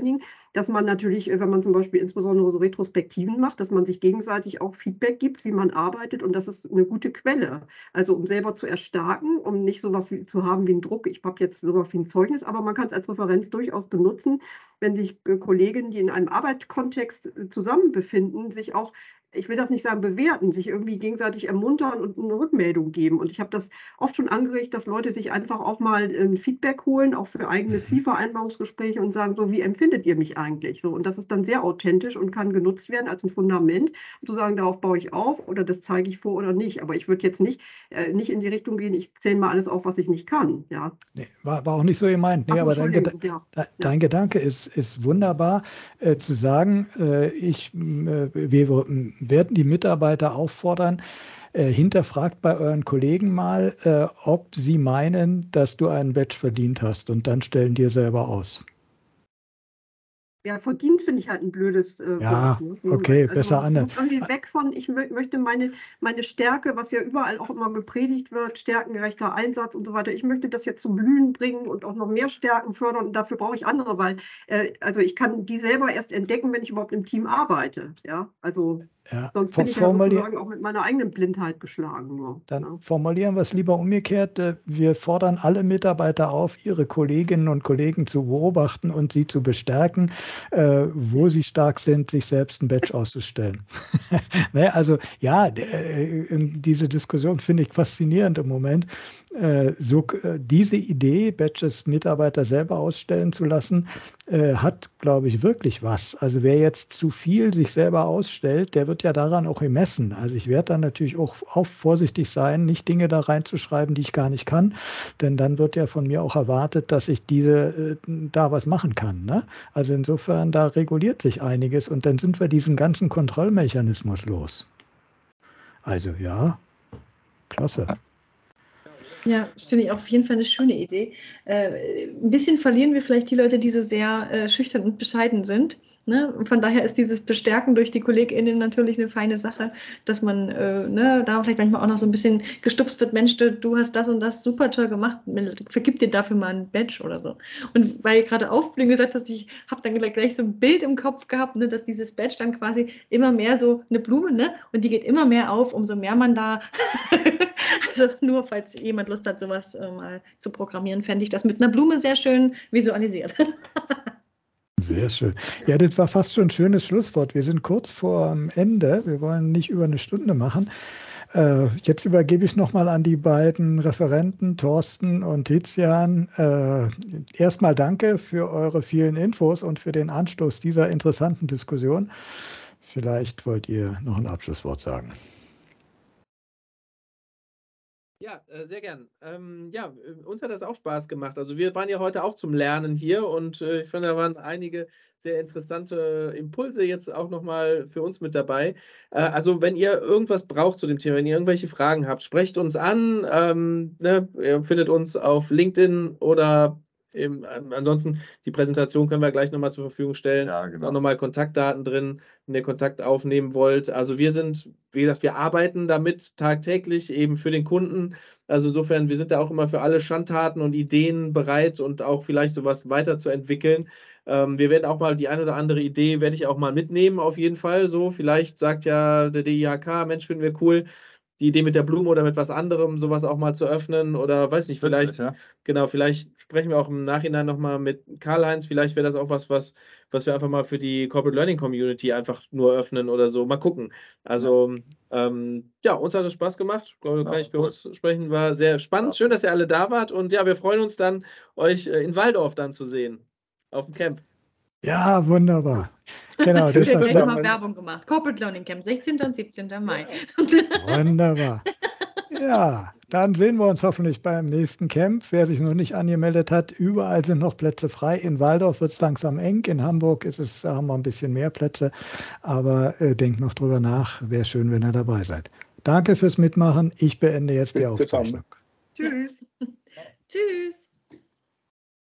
H: dass man natürlich, wenn man zum Beispiel insbesondere so Retrospektiven macht, dass man sich gegenseitig auch Feedback gibt, wie man arbeitet, und das ist eine gute Quelle. Also um selber zu erstarken, um nicht sowas zu haben wie einen Druck, ich habe jetzt sowas wie ein Zeugnis, aber man kann es als Referenz durchaus benutzen, wenn sich Kollegen, die in einem Arbeitskontext zusammen befinden, sich auch, ich will das nicht sagen bewerten, sich irgendwie gegenseitig ermuntern und eine Rückmeldung geben. Und ich habe das oft schon angeregt, dass Leute sich einfach auch mal ein Feedback holen, auch für eigene Zielvereinbarungsgespräche, und sagen, so, wie empfindet ihr mich eigentlich? So, und das ist dann sehr authentisch und kann genutzt werden als ein Fundament, um zu sagen, darauf baue ich auf oder das zeige ich vor oder nicht. Aber ich würde jetzt nicht in die Richtung gehen, ich zähle mal alles auf, was ich nicht kann. Ja.
A: Nee, war auch nicht so gemeint. Nee,
H: Ach,
A: aber
H: Entschuldigung, ja.
A: dein Gedanke ist wunderbar, zu sagen, wir werden die Mitarbeiter auffordern, hinterfragt bei euren Kollegen mal, ob sie meinen, dass du einen Badge verdient hast, und dann stellen dir selber aus.
H: Ja, verdient finde ich halt ein blödes
A: Ja,
H: Wort. Ne?
A: okay,
H: Also
A: besser
H: es
A: anders.
H: muss irgendwie weg von, ich möchte meine Stärke, was ja überall auch immer gepredigt wird, stärkengerechter Einsatz und so weiter, ich möchte das jetzt zum Blühen bringen und auch noch mehr Stärken fördern, und dafür brauche ich andere, weil also ich kann die selber erst entdecken, wenn ich überhaupt im Team arbeite. Ja, also
A: Ja,
H: sonst bin ich ja sozusagen auch mit meiner eigenen Blindheit geschlagen. Nur,
A: dann
H: ja.
A: formulieren wir es lieber umgekehrt. Wir fordern alle Mitarbeiter auf, ihre Kolleginnen und Kollegen zu beobachten und sie zu bestärken, wo sie stark sind, sich selbst ein Badge auszustellen. Ne, also ja, diese Diskussion finde ich faszinierend im Moment. Diese Idee, Badges Mitarbeiter selber ausstellen zu lassen, hat, glaube ich, wirklich was. Also wer jetzt zu viel sich selber ausstellt, der wird ja daran auch gemessen. Also ich werde dann natürlich auch vorsichtig sein, nicht Dinge da reinzuschreiben, die ich gar nicht kann, denn dann wird ja von mir auch erwartet, dass ich da was machen kann. Ne? Also insofern, da reguliert sich einiges, und dann sind wir diesen ganzen Kontrollmechanismus los. Also ja, klasse.
C: Ja, finde ich auf jeden Fall eine schöne Idee. Ein bisschen verlieren wir vielleicht die Leute, die so sehr schüchtern und bescheiden sind. Ne? Und von daher ist dieses Bestärken durch die KollegInnen natürlich eine feine Sache, dass man da vielleicht manchmal auch noch so ein bisschen gestupst wird, Mensch, du hast das und das super toll gemacht, vergib dir dafür mal ein Badge oder so. Und weil gerade Aufblühen gesagt hast, ich habe dann gleich so ein Bild im Kopf gehabt, ne, dass dieses Badge dann quasi immer mehr so eine Blume, ne? Und die geht immer mehr auf, umso mehr man da also nur, falls jemand Lust hat, sowas mal zu programmieren, fände ich das mit einer Blume sehr schön visualisiert.
A: Sehr schön. Ja, das war fast schon ein schönes Schlusswort. Wir sind kurz vor dem Ende. Wir wollen nicht über eine Stunde machen. Jetzt übergebe ich nochmal an die beiden Referenten, Thorsten und Tizian. Erstmal danke für eure vielen Infos und für den Anstoß dieser interessanten Diskussion. Vielleicht wollt ihr noch ein Abschlusswort sagen.
B: Ja, sehr gern. Ja, uns hat das auch Spaß gemacht. Also wir waren ja heute auch zum Lernen hier, und ich finde, da waren einige sehr interessante Impulse jetzt auch nochmal für uns mit dabei. Also wenn ihr irgendwas braucht zu dem Thema, wenn ihr irgendwelche Fragen habt, sprecht uns an. Ihr findet uns auf LinkedIn oder ansonsten, die Präsentation können wir gleich nochmal zur Verfügung stellen.
G: Ja, genau.
B: Auch nochmal Kontaktdaten drin, wenn ihr Kontakt aufnehmen wollt. Also wir sind, wie gesagt, wir arbeiten damit tagtäglich eben für den Kunden. Also insofern, wir sind da auch immer für alle Schandtaten und Ideen bereit und auch vielleicht sowas weiterzuentwickeln. Wir werden auch mal die ein oder andere Idee, werde ich auch mal mitnehmen, auf jeden Fall. So, vielleicht sagt ja der DIHK, Mensch, finden wir cool, die Idee mit der Blume oder mit was anderem, sowas auch mal zu öffnen, oder weiß nicht, vielleicht,
G: ja.
B: Genau, vielleicht sprechen wir auch im Nachhinein nochmal mit Karl-Heinz, vielleicht wäre das auch was wir einfach mal für die Corporate Learning Community einfach nur öffnen oder so, mal gucken. Also ja, uns hat es Spaß gemacht, glaube, kann ich für uns sprechen, war sehr spannend, schön, dass ihr alle da wart, und ja, wir freuen uns dann, euch in Waldorf dann zu sehen, auf dem Camp.
A: Ja, wunderbar. Genau,
C: Ich habe
A: deshalb
C: gleich mal Werbung gemacht. Corporate Learning Camp, 16. und 17. Mai.
A: wunderbar. Ja, dann sehen wir uns hoffentlich beim nächsten Camp. Wer sich noch nicht angemeldet hat, überall sind noch Plätze frei. In Waldorf wird es langsam eng. In Hamburg haben wir ein bisschen mehr Plätze. Aber denkt noch drüber nach. Wäre schön, wenn ihr dabei seid. Danke fürs Mitmachen. Ich beende jetzt die Aufzeichnung.
H: Tschüss.
C: Tschüss.